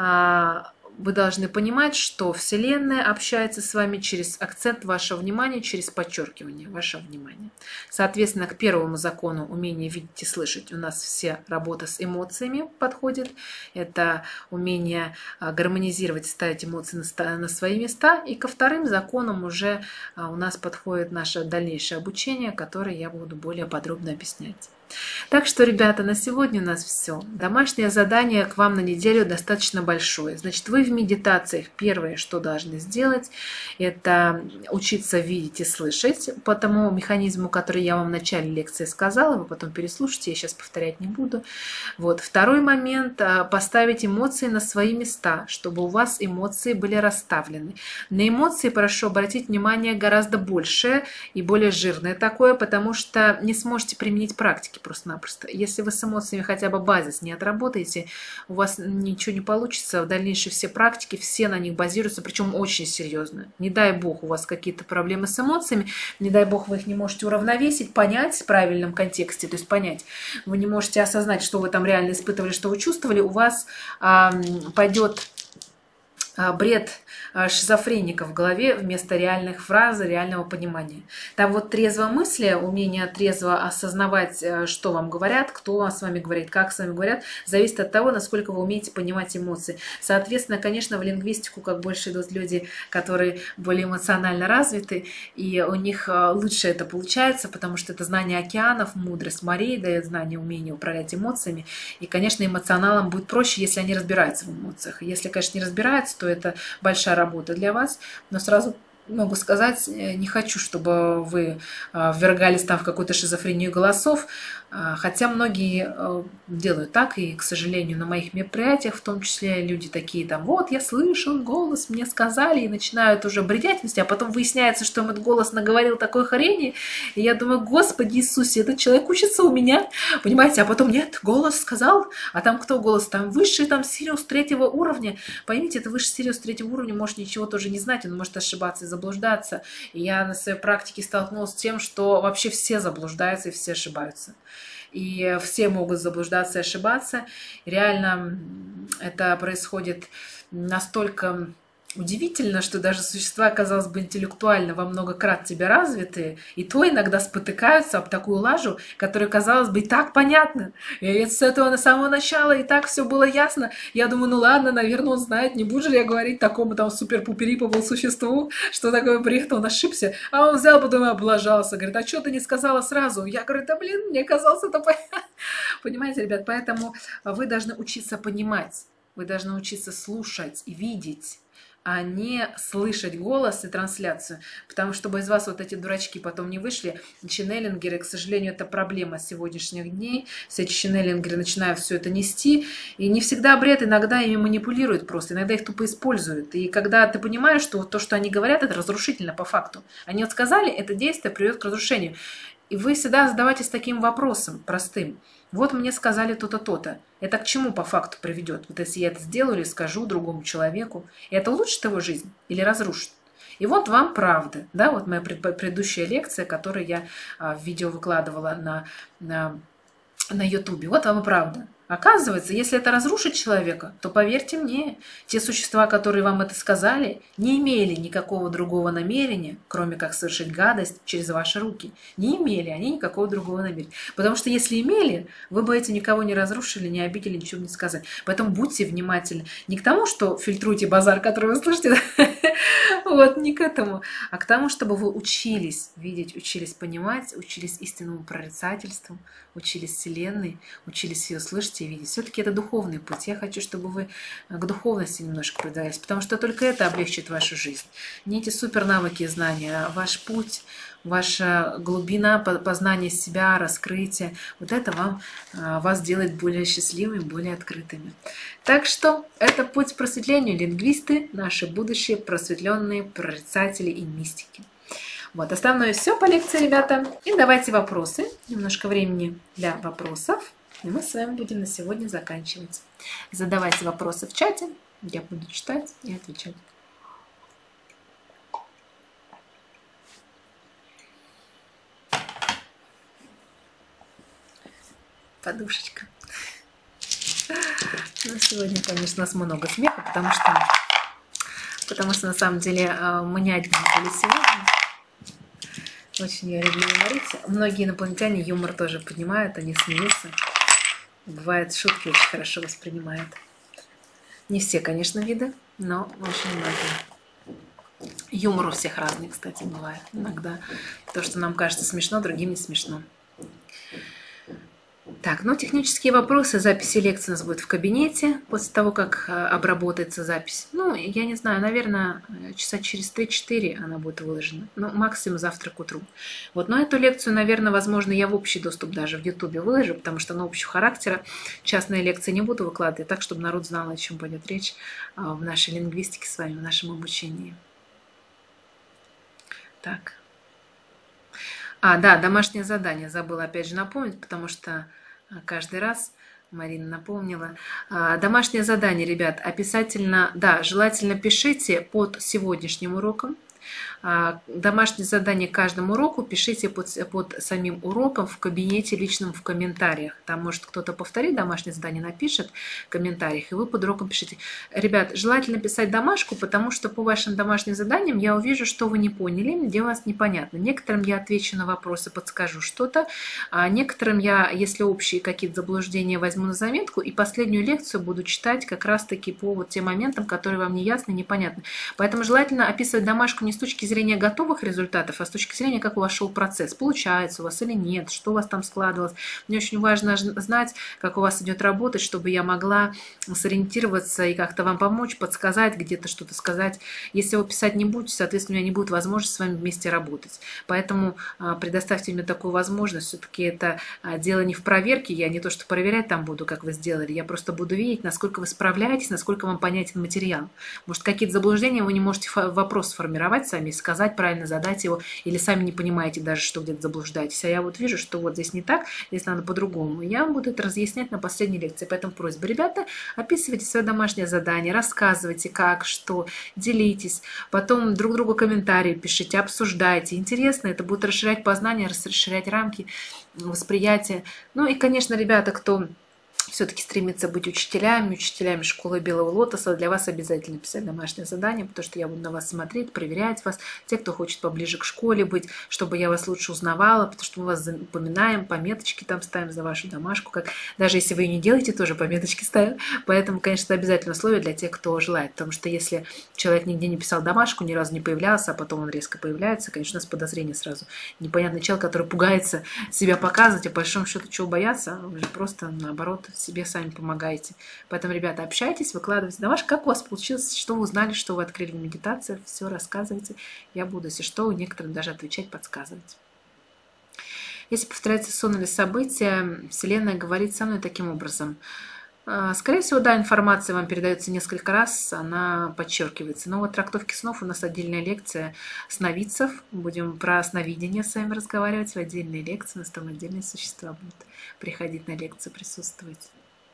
Вы должны понимать, что Вселенная общается с вами через акцент вашего внимания, через подчеркивание вашего внимания. Соответственно, к первому закону умения видеть и слышать у нас все работа с эмоциями подходит. Это умение гармонизировать, ставить эмоции на свои места. И ко вторым законам уже у нас подходит наше дальнейшее обучение, которое я буду более подробно объяснять. Так что, ребята, на сегодня у нас все. Домашнее задание к вам на неделю достаточно большое. Значит, вы в медитациях первое, что должны сделать, это учиться видеть и слышать по тому механизму, который я вам в начале лекции сказала. Вы потом переслушайте, я сейчас повторять не буду. Вот. Второй момент – поставить эмоции на свои места, чтобы у вас эмоции были расставлены. На эмоции прошу обратить внимание гораздо большее и более жирное такое, потому что не сможете применить практики просто-напросто. Если вы с эмоциями хотя бы базис не отработаете, у вас ничего не получится. В дальнейшем все практики, все на них базируются, причем очень серьезно. Не дай бог у вас какие-то проблемы с эмоциями, не дай бог вы их не можете уравновесить, понять в правильном контексте, то есть понять. Вы не можете осознать, что вы там реально испытывали, что вы чувствовали, у вас а, пойдет а, бред шизофреника в голове вместо реальных фраз, реального понимания. Там вот трезвомыслие, умение трезво осознавать, что вам говорят, кто с вами говорит, как с вами говорят, зависит от того, насколько вы умеете понимать эмоции. Соответственно, конечно, в лингвистику как больше идут люди, которые более эмоционально развиты, и у них лучше это получается, потому что это знание океанов, мудрость морей дает знание, умение управлять эмоциями. И, конечно, эмоционалам будет проще, если они разбираются в эмоциях. Если, конечно, не разбираются, то что это большая работа для вас, но сразу могу сказать, не хочу, чтобы вы ввергались там в какую-то шизофрению голосов, хотя многие делают так, и, к сожалению, на моих мероприятиях, в том числе люди такие там, вот, я слышал голос, мне сказали, и начинают уже бредять вместе, а потом выясняется, что им этот голос наговорил такой хрени, и я думаю, Господи Иисусе, этот человек учится у меня, понимаете, а потом нет, голос сказал, а там кто голос, там высший, там Сириус третьего уровня, поймите, это высший Сириус третьего уровня может ничего тоже не знать, он может ошибаться и заблуждаться, и я на своей практике столкнулась с тем, что вообще все заблуждаются и все ошибаются. И все могут заблуждаться и ошибаться. И реально это происходит настолько удивительно, что даже существа, казалось бы, интеллектуально во много крат тебя развитые, и то иногда спотыкаются об такую лажу, которая, казалось бы, и так понятна. И с этого на самого начала и так все было ясно. Я думаю, ну ладно, наверное, он знает, не буду же я говорить такому там супер-пупери-попол существу, что такое бред, он ошибся. А он взял, потом и облажался. Говорит, а что ты не сказала сразу? Я говорю, да блин, мне казалось это понятно. Понимаете, ребят, поэтому вы должны учиться понимать, вы должны учиться слушать и видеть, а не слышать голос и трансляцию. Потому что, чтобы из вас вот эти дурачки потом не вышли, ченнелингеры, к сожалению, это проблема сегодняшних дней. Все эти ченнелингеры начинают все это нести. И не всегда бред, иногда ими манипулируют просто, иногда их тупо используют. И когда ты понимаешь, что то, что они говорят, это разрушительно по факту. Они вот сказали, это действие приведет к разрушению. И вы всегда задавайтесь таким вопросом простым. Вот мне сказали то-то, то-то. Это к чему по факту приведет? Вот если я это сделаю или скажу другому человеку, это улучшит его жизнь или разрушит? И вот вам правда. Да, вот моя предыдущая лекция, которую я в видео выкладывала на, на, на YouTube. Вот вам и правда. Оказывается, если это разрушит человека, то поверьте мне, те существа, которые вам это сказали, не имели никакого другого намерения, кроме как совершить гадость через ваши руки. Не имели они никакого другого намерения. Потому что если имели, вы бы эти никого не разрушили, не обидели, ничего не сказали. Поэтому будьте внимательны. Не к тому, что фильтруйте базар, который вы слышите, вот, не к этому, а к тому, чтобы вы учились видеть, учились понимать, учились истинному прорицательству, учились Вселенной, учились ее слышать и видеть. Все-таки это духовный путь. Я хочу, чтобы вы к духовности немножко продвигались, потому что только это облегчит вашу жизнь. Не эти супер навыки и знания, а ваш путь, ваша глубина познания себя, раскрытия. Вот это вам, вас делает более счастливыми, более открытыми. Так что это путь к просветлению. Лингвисты, наши будущие просветленные прорицатели и мистики. Вот, основное все по лекции, ребята. И давайте вопросы. Немножко времени для вопросов. И мы с вами будем на сегодня заканчивать. Задавайте вопросы в чате. Я буду читать и отвечать. Подушечка. Ну, сегодня, конечно, у нас много смеха, потому что, потому что на самом деле мы не одни были сегодня. Очень я люблю юморить. Многие инопланетяне юмор тоже понимают, они смеются. Бывает, шутки очень хорошо воспринимают. Не все, конечно, виды, но очень многие. Юмор у всех разный, кстати, бывает. Иногда то, что нам кажется смешно, другим не смешно. Так, ну технические вопросы, записи лекции у нас будет в кабинете, после того, как обработается запись. Ну, я не знаю, наверное, часа через три-четыре она будет выложена. Ну, максимум завтра к утру. Вот, но эту лекцию, наверное, возможно, я в общий доступ даже в Ютубе выложу, потому что она общего характера. Частные лекции не буду выкладывать, так, чтобы народ знал, о чем пойдет речь в нашей лингвистике с вами, в нашем обучении. Так. А, да, домашнее задание. Забыла опять же напомнить, потому что каждый раз Марина напомнила. Домашнее задание, ребят, обязательно, да, желательно пишите под сегодняшним уроком. Домашнее задание к каждому уроку пишите под, под самим уроком в кабинете личном в комментариях. Там может кто-то повторит домашнее задание, напишет в комментариях, и вы под уроком пишите. Ребят, желательно писать домашку, потому что по вашим домашним заданиям я увижу, что вы не поняли, где у вас непонятно. Некоторым я отвечу на вопросы, подскажу что-то, а некоторым я, если общие какие-то заблуждения, возьму на заметку, и последнюю лекцию буду читать как раз-таки по вот тем моментам, которые вам не ясны, непонятны. Поэтому желательно описывать домашку не с точки зрения готовых результатов, а с точки зрения, как у вас шел процесс. Получается у вас или нет, что у вас там складывалось. Мне очень важно знать, как у вас идет работать, чтобы я могла сориентироваться и как-то вам помочь, подсказать, где-то что-то сказать. Если вы писать не будете, соответственно, у меня не будет возможности с вами вместе работать. Поэтому предоставьте мне такую возможность. Все-таки это дело не в проверке. Я не то, что проверять там буду, как вы сделали. Я просто буду видеть, насколько вы справляетесь, насколько вам понятен материал. Может, какие-то заблуждения вы не можете вопрос сформировать сами, сказать правильно, задать его, или сами не понимаете даже, что где-то заблуждаетесь. А я вот вижу, что вот здесь не так, здесь надо по-другому. Я вам буду это разъяснять на последней лекции. Поэтому просьба, ребята, описывайте свое домашнее задание, рассказывайте, как, что, делитесь. Потом друг другу комментарии пишите, обсуждайте. Интересно, это будет расширять познание, расширять рамки восприятия. Ну и, конечно, ребята, кто все-таки стремится быть учителями, учителями школы Белого Лотоса, для вас обязательно писать домашнее задание, потому что я буду на вас смотреть, проверять вас. Те, кто хочет поближе к школе быть, чтобы я вас лучше узнавала, потому что мы вас запоминаем, пометочки там ставим за вашу домашку. Как, даже если вы ее не делаете, тоже пометочки ставим. Поэтому, конечно, это обязательное условие для тех, кто желает. Потому что если человек нигде не писал домашку, ни разу не появлялся, а потом он резко появляется, конечно, у нас подозрение сразу. Непонятный человек, который пугается себя показывать, а по большому счету чего бояться, вы же просто наоборот себе сами помогаете. Поэтому, ребята, общайтесь, выкладывайте домашку. Как у вас получилось, что вы узнали, что вы открыли в медитациях, все рассказывайте. Я буду, если что, некоторым даже отвечать, подсказывать. Если повторяется сон или событие, Вселенная говорит со мной таким образом. Скорее всего, да, информация вам передается несколько раз, она подчеркивается. Но вот трактовки снов у нас отдельная лекция сновидцев. Будем про сновидение с вами разговаривать в отдельной лекции. У нас там отдельные существа будут приходить на лекцию, присутствовать.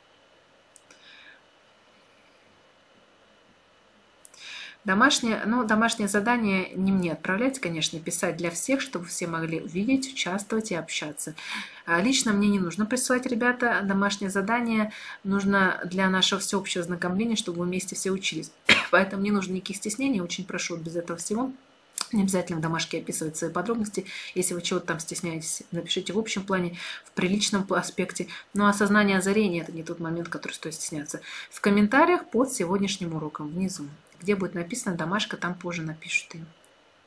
Домашнее, ну, домашнее задание не мне отправлять, конечно, писать для всех, чтобы все могли увидеть, участвовать и общаться. Лично мне не нужно присылать, ребята, домашнее задание. Нужно для нашего всеобщего знакомления, чтобы мы вместе все учились. Поэтому не нужно никаких стеснений, очень прошу без этого всего. Не обязательно в домашке описывать свои подробности. Если вы чего-то там стесняетесь, напишите в общем плане, в приличном аспекте. Но осознание озарения – это не тот момент, который стоит стесняться. В комментариях под сегодняшним уроком внизу, где будет написано домашка, там позже напишут ее.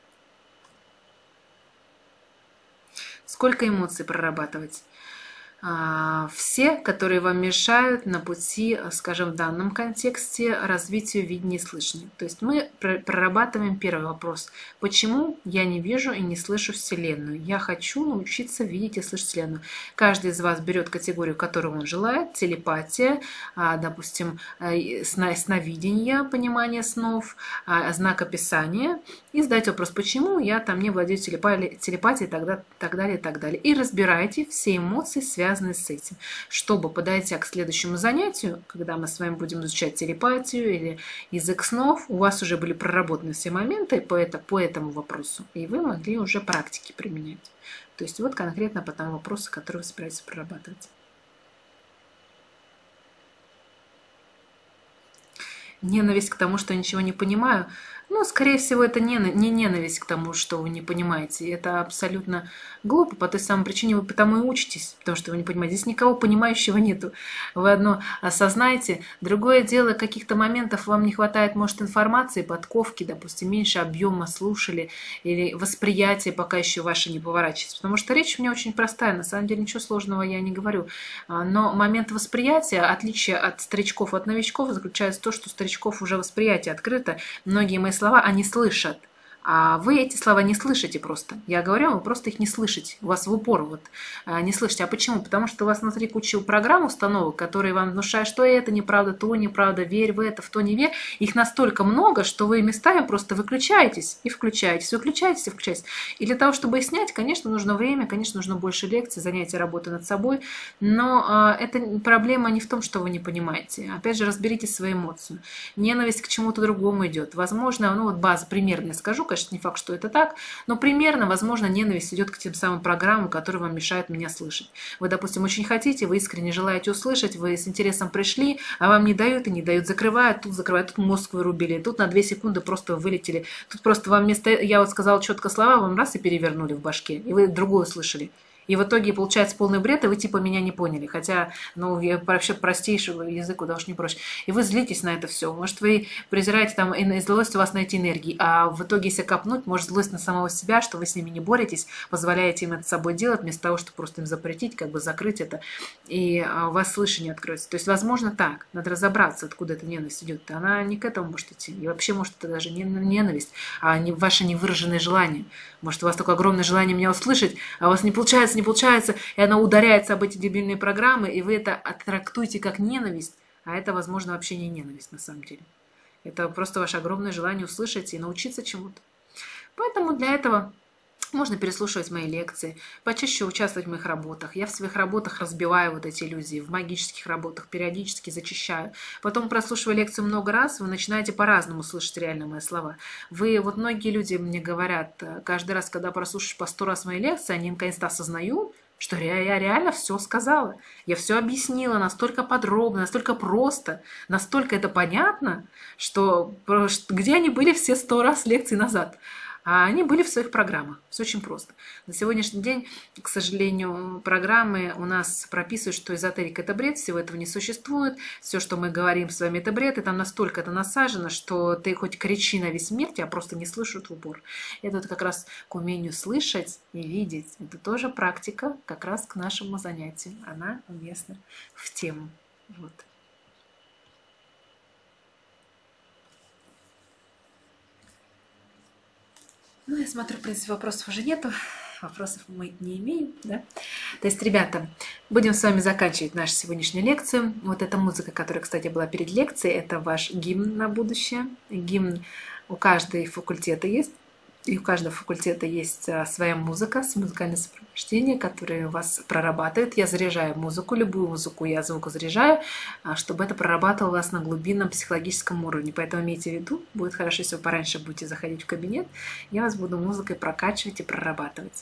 Сколько эмоций прорабатывать? Все, которые вам мешают на пути, скажем, в данном контексте развитию видения и слышания. То есть мы прорабатываем первый вопрос. Почему я не вижу и не слышу Вселенную? Я хочу научиться видеть и слышать Вселенную. Каждый из вас берет категорию, которую он желает. Телепатия, допустим, сновидение, понимание снов, знак описания. И задать вопрос, почему я там не владею телепатией, и так далее, и так далее. И разбирайте все эмоции, связанные связаны с этим, чтобы, подойдя к следующему занятию, когда мы с вами будем изучать телепатию или язык снов, у вас уже были проработаны все моменты по, это, по этому вопросу, и вы могли уже практики применять. То есть вот конкретно по тому вопросу, который вы собираетесь прорабатывать. Ненависть к тому, что ничего не понимаю. Ну, скорее всего, это не, не ненависть к тому, что вы не понимаете. Это абсолютно глупо, по той самой причине вы потому и учитесь, потому что вы не понимаете. Здесь никого понимающего нету. Вы одно осознаете. Другое дело, каких-то моментов вам не хватает, может, информации, подковки, допустим, меньше объема слушали, или восприятие пока еще ваше не поворачивается. Потому что речь у меня очень простая, на самом деле ничего сложного я не говорю. Но момент восприятия, отличие от старичков, от новичков, заключается в том, что у старичков уже восприятие открыто. Многие мои слова они слышат, а вы эти слова не слышите просто. Я говорю, вы просто их не слышите. У вас в упор вот не слышите. А почему? Потому что у вас внутри куча программ, установок, которые вам внушают, что это неправда, то неправда, верь в это, в то не верь. Их настолько много, что вы местами просто выключаетесь и включаетесь, выключаетесь и включаетесь. И для того, чтобы их снять, конечно, нужно время, конечно, нужно больше лекций, занятий, работы над собой. Но э, это проблема не в том, что вы не понимаете. Опять же, разберите свои эмоции. Ненависть к чему-то другому идет. Возможно, ну вот база примерно я скажу, конечно, не факт, что это так, но примерно, возможно, ненависть идет к тем самым программам, которые вам мешают меня слышать. Вы, допустим, очень хотите, вы искренне желаете услышать, вы с интересом пришли, а вам не дают и не дают, закрывают, тут закрывают, тут мозг вырубили, тут на две секунды просто вылетели, тут просто вам вместо, я вот сказала четко слова, вам раз и перевернули в башке, и вы другое услышали. И в итоге получается полный бред, и вы типа меня не поняли. Хотя, ну, я вообще простейшего языка куда уж не проще. И вы злитесь на это все. Может, вы презираете там, и злость у вас на эти энергии. А в итоге, если копнуть, может, злость на самого себя, что вы с ними не боретесь, позволяете им это с собой делать, вместо того, чтобы просто им запретить, как бы закрыть это, и у вас слышание откроется. То есть, возможно, так. Надо разобраться, откуда эта ненависть идет. Она не к этому может идти. И вообще, может, это даже не ненависть, а не ваше невыраженное желание. Может, у вас такое огромное желание меня услышать, а у вас не получается, не получается, и она ударяется об эти дебильные программы, и вы это трактуете как ненависть, а это, возможно, вообще не ненависть на самом деле. Это просто ваше огромное желание услышать и научиться чему-то. Поэтому для этого можно переслушивать мои лекции, почаще участвовать в моих работах. Я в своих работах разбиваю вот эти иллюзии, в магических работах периодически зачищаю. Потом, прослушивая лекцию много раз, вы начинаете по-разному слышать реально мои слова. Вы, вот многие люди мне говорят, каждый раз, когда прослушаешь по сто раз мои лекции, они наконец-то осознают, что я реально все сказала. Я все объяснила настолько подробно, настолько просто, настолько это понятно, что где они были все сто раз лекций назад. А они были в своих программах. Все очень просто. На сегодняшний день, к сожалению, программы у нас прописывают, что эзотерика – это бред, всего этого не существует. Все, что мы говорим с вами, это бред. И там настолько это насажено, что ты хоть кричи на весь мир, тебя просто не слышат в упор. Это вот как раз к умению слышать и видеть. Это тоже практика как раз к нашему занятию. Она уместна в тему. Вот. Ну, я смотрю, в принципе, вопросов уже нету. Вопросов мы не имеем, да? То есть, ребята, будем с вами заканчивать нашу сегодняшнюю лекцию. Вот эта музыка, которая, кстати, была перед лекцией, это ваш гимн на будущее. Гимн у каждого факультета есть. И у каждого факультета есть своя музыка, музыкальное сопровождение, которое вас прорабатывает. Я заряжаю музыку, любую музыку я звукозаряжаю, чтобы это прорабатывало вас на глубинном психологическом уровне. Поэтому имейте в виду, будет хорошо, если вы пораньше будете заходить в кабинет, я вас буду музыкой прокачивать и прорабатывать.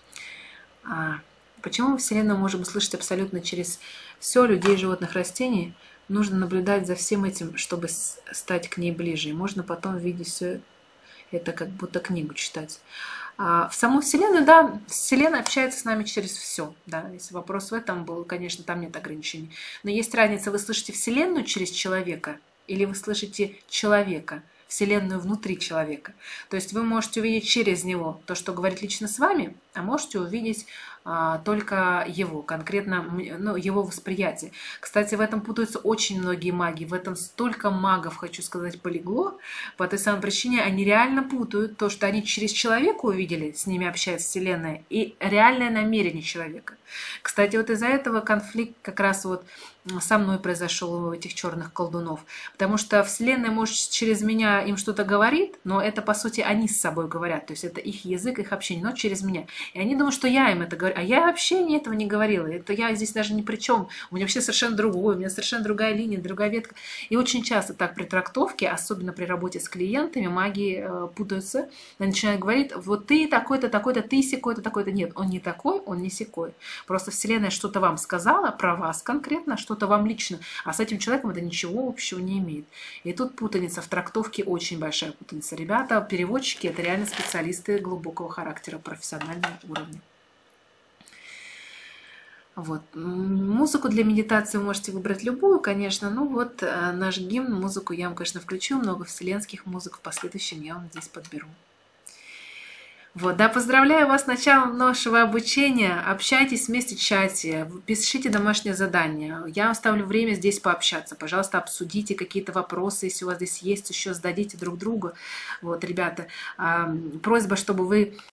А почему мы Вселенную можем услышать абсолютно через все, людей, животных, растений? Нужно наблюдать за всем этим, чтобы стать к ней ближе. И можно потом видеть все это как будто книгу читать. А в саму Вселенную, да, Вселенная общается с нами через все. Да. Если вопрос в этом был, конечно, там нет ограничений. Но есть разница, вы слышите Вселенную через человека или вы слышите человека, Вселенную внутри человека. То есть вы можете увидеть через него то, что говорит лично с вами, а можете увидеть а, только его, конкретно ну, его восприятие. Кстати, в этом путаются очень многие маги. В этом столько магов, хочу сказать, полегло. По той самой причине они реально путают то, что они через человека увидели, с ними общается Вселенная, и реальное намерение человека. Кстати, вот из-за этого конфликт как раз вот со мной произошел у этих черных колдунов. Потому что Вселенная, может, через меня им что-то говорит, но это, по сути, они с собой говорят. То есть это их язык, их общение, но через меня. И они думают, что я им это говорю. А я вообще не этого не говорила. Это я здесь даже ни при чем. У меня вообще совершенно другой, у меня совершенно другая линия, другая ветка. И очень часто так при трактовке, особенно при работе с клиентами, маги э, путаются. Они начинают говорить, вот ты такой-то, такой-то, ты сякой-то, такой-то. Нет, он не такой, он не сякой. Просто Вселенная что-то вам сказала, про вас конкретно, что-то вам лично, а с этим человеком это ничего общего не имеет. И тут путаница в трактовке, очень большая путаница. Ребята, переводчики, это реально специалисты глубокого характера, профессионального уровня. Вот. Музыку для медитации вы можете выбрать любую, конечно. Ну вот наш гимн, музыку я вам, конечно, включу. Много вселенских музык в последующем я вам здесь подберу. Вот, да, поздравляю вас с началом нашего обучения. Общайтесь вместе в чате, пишите домашнее задание. Я оставлю время здесь пообщаться. Пожалуйста, обсудите какие-то вопросы, если у вас здесь есть еще, зададите друг другу. Вот, ребята, просьба, чтобы вы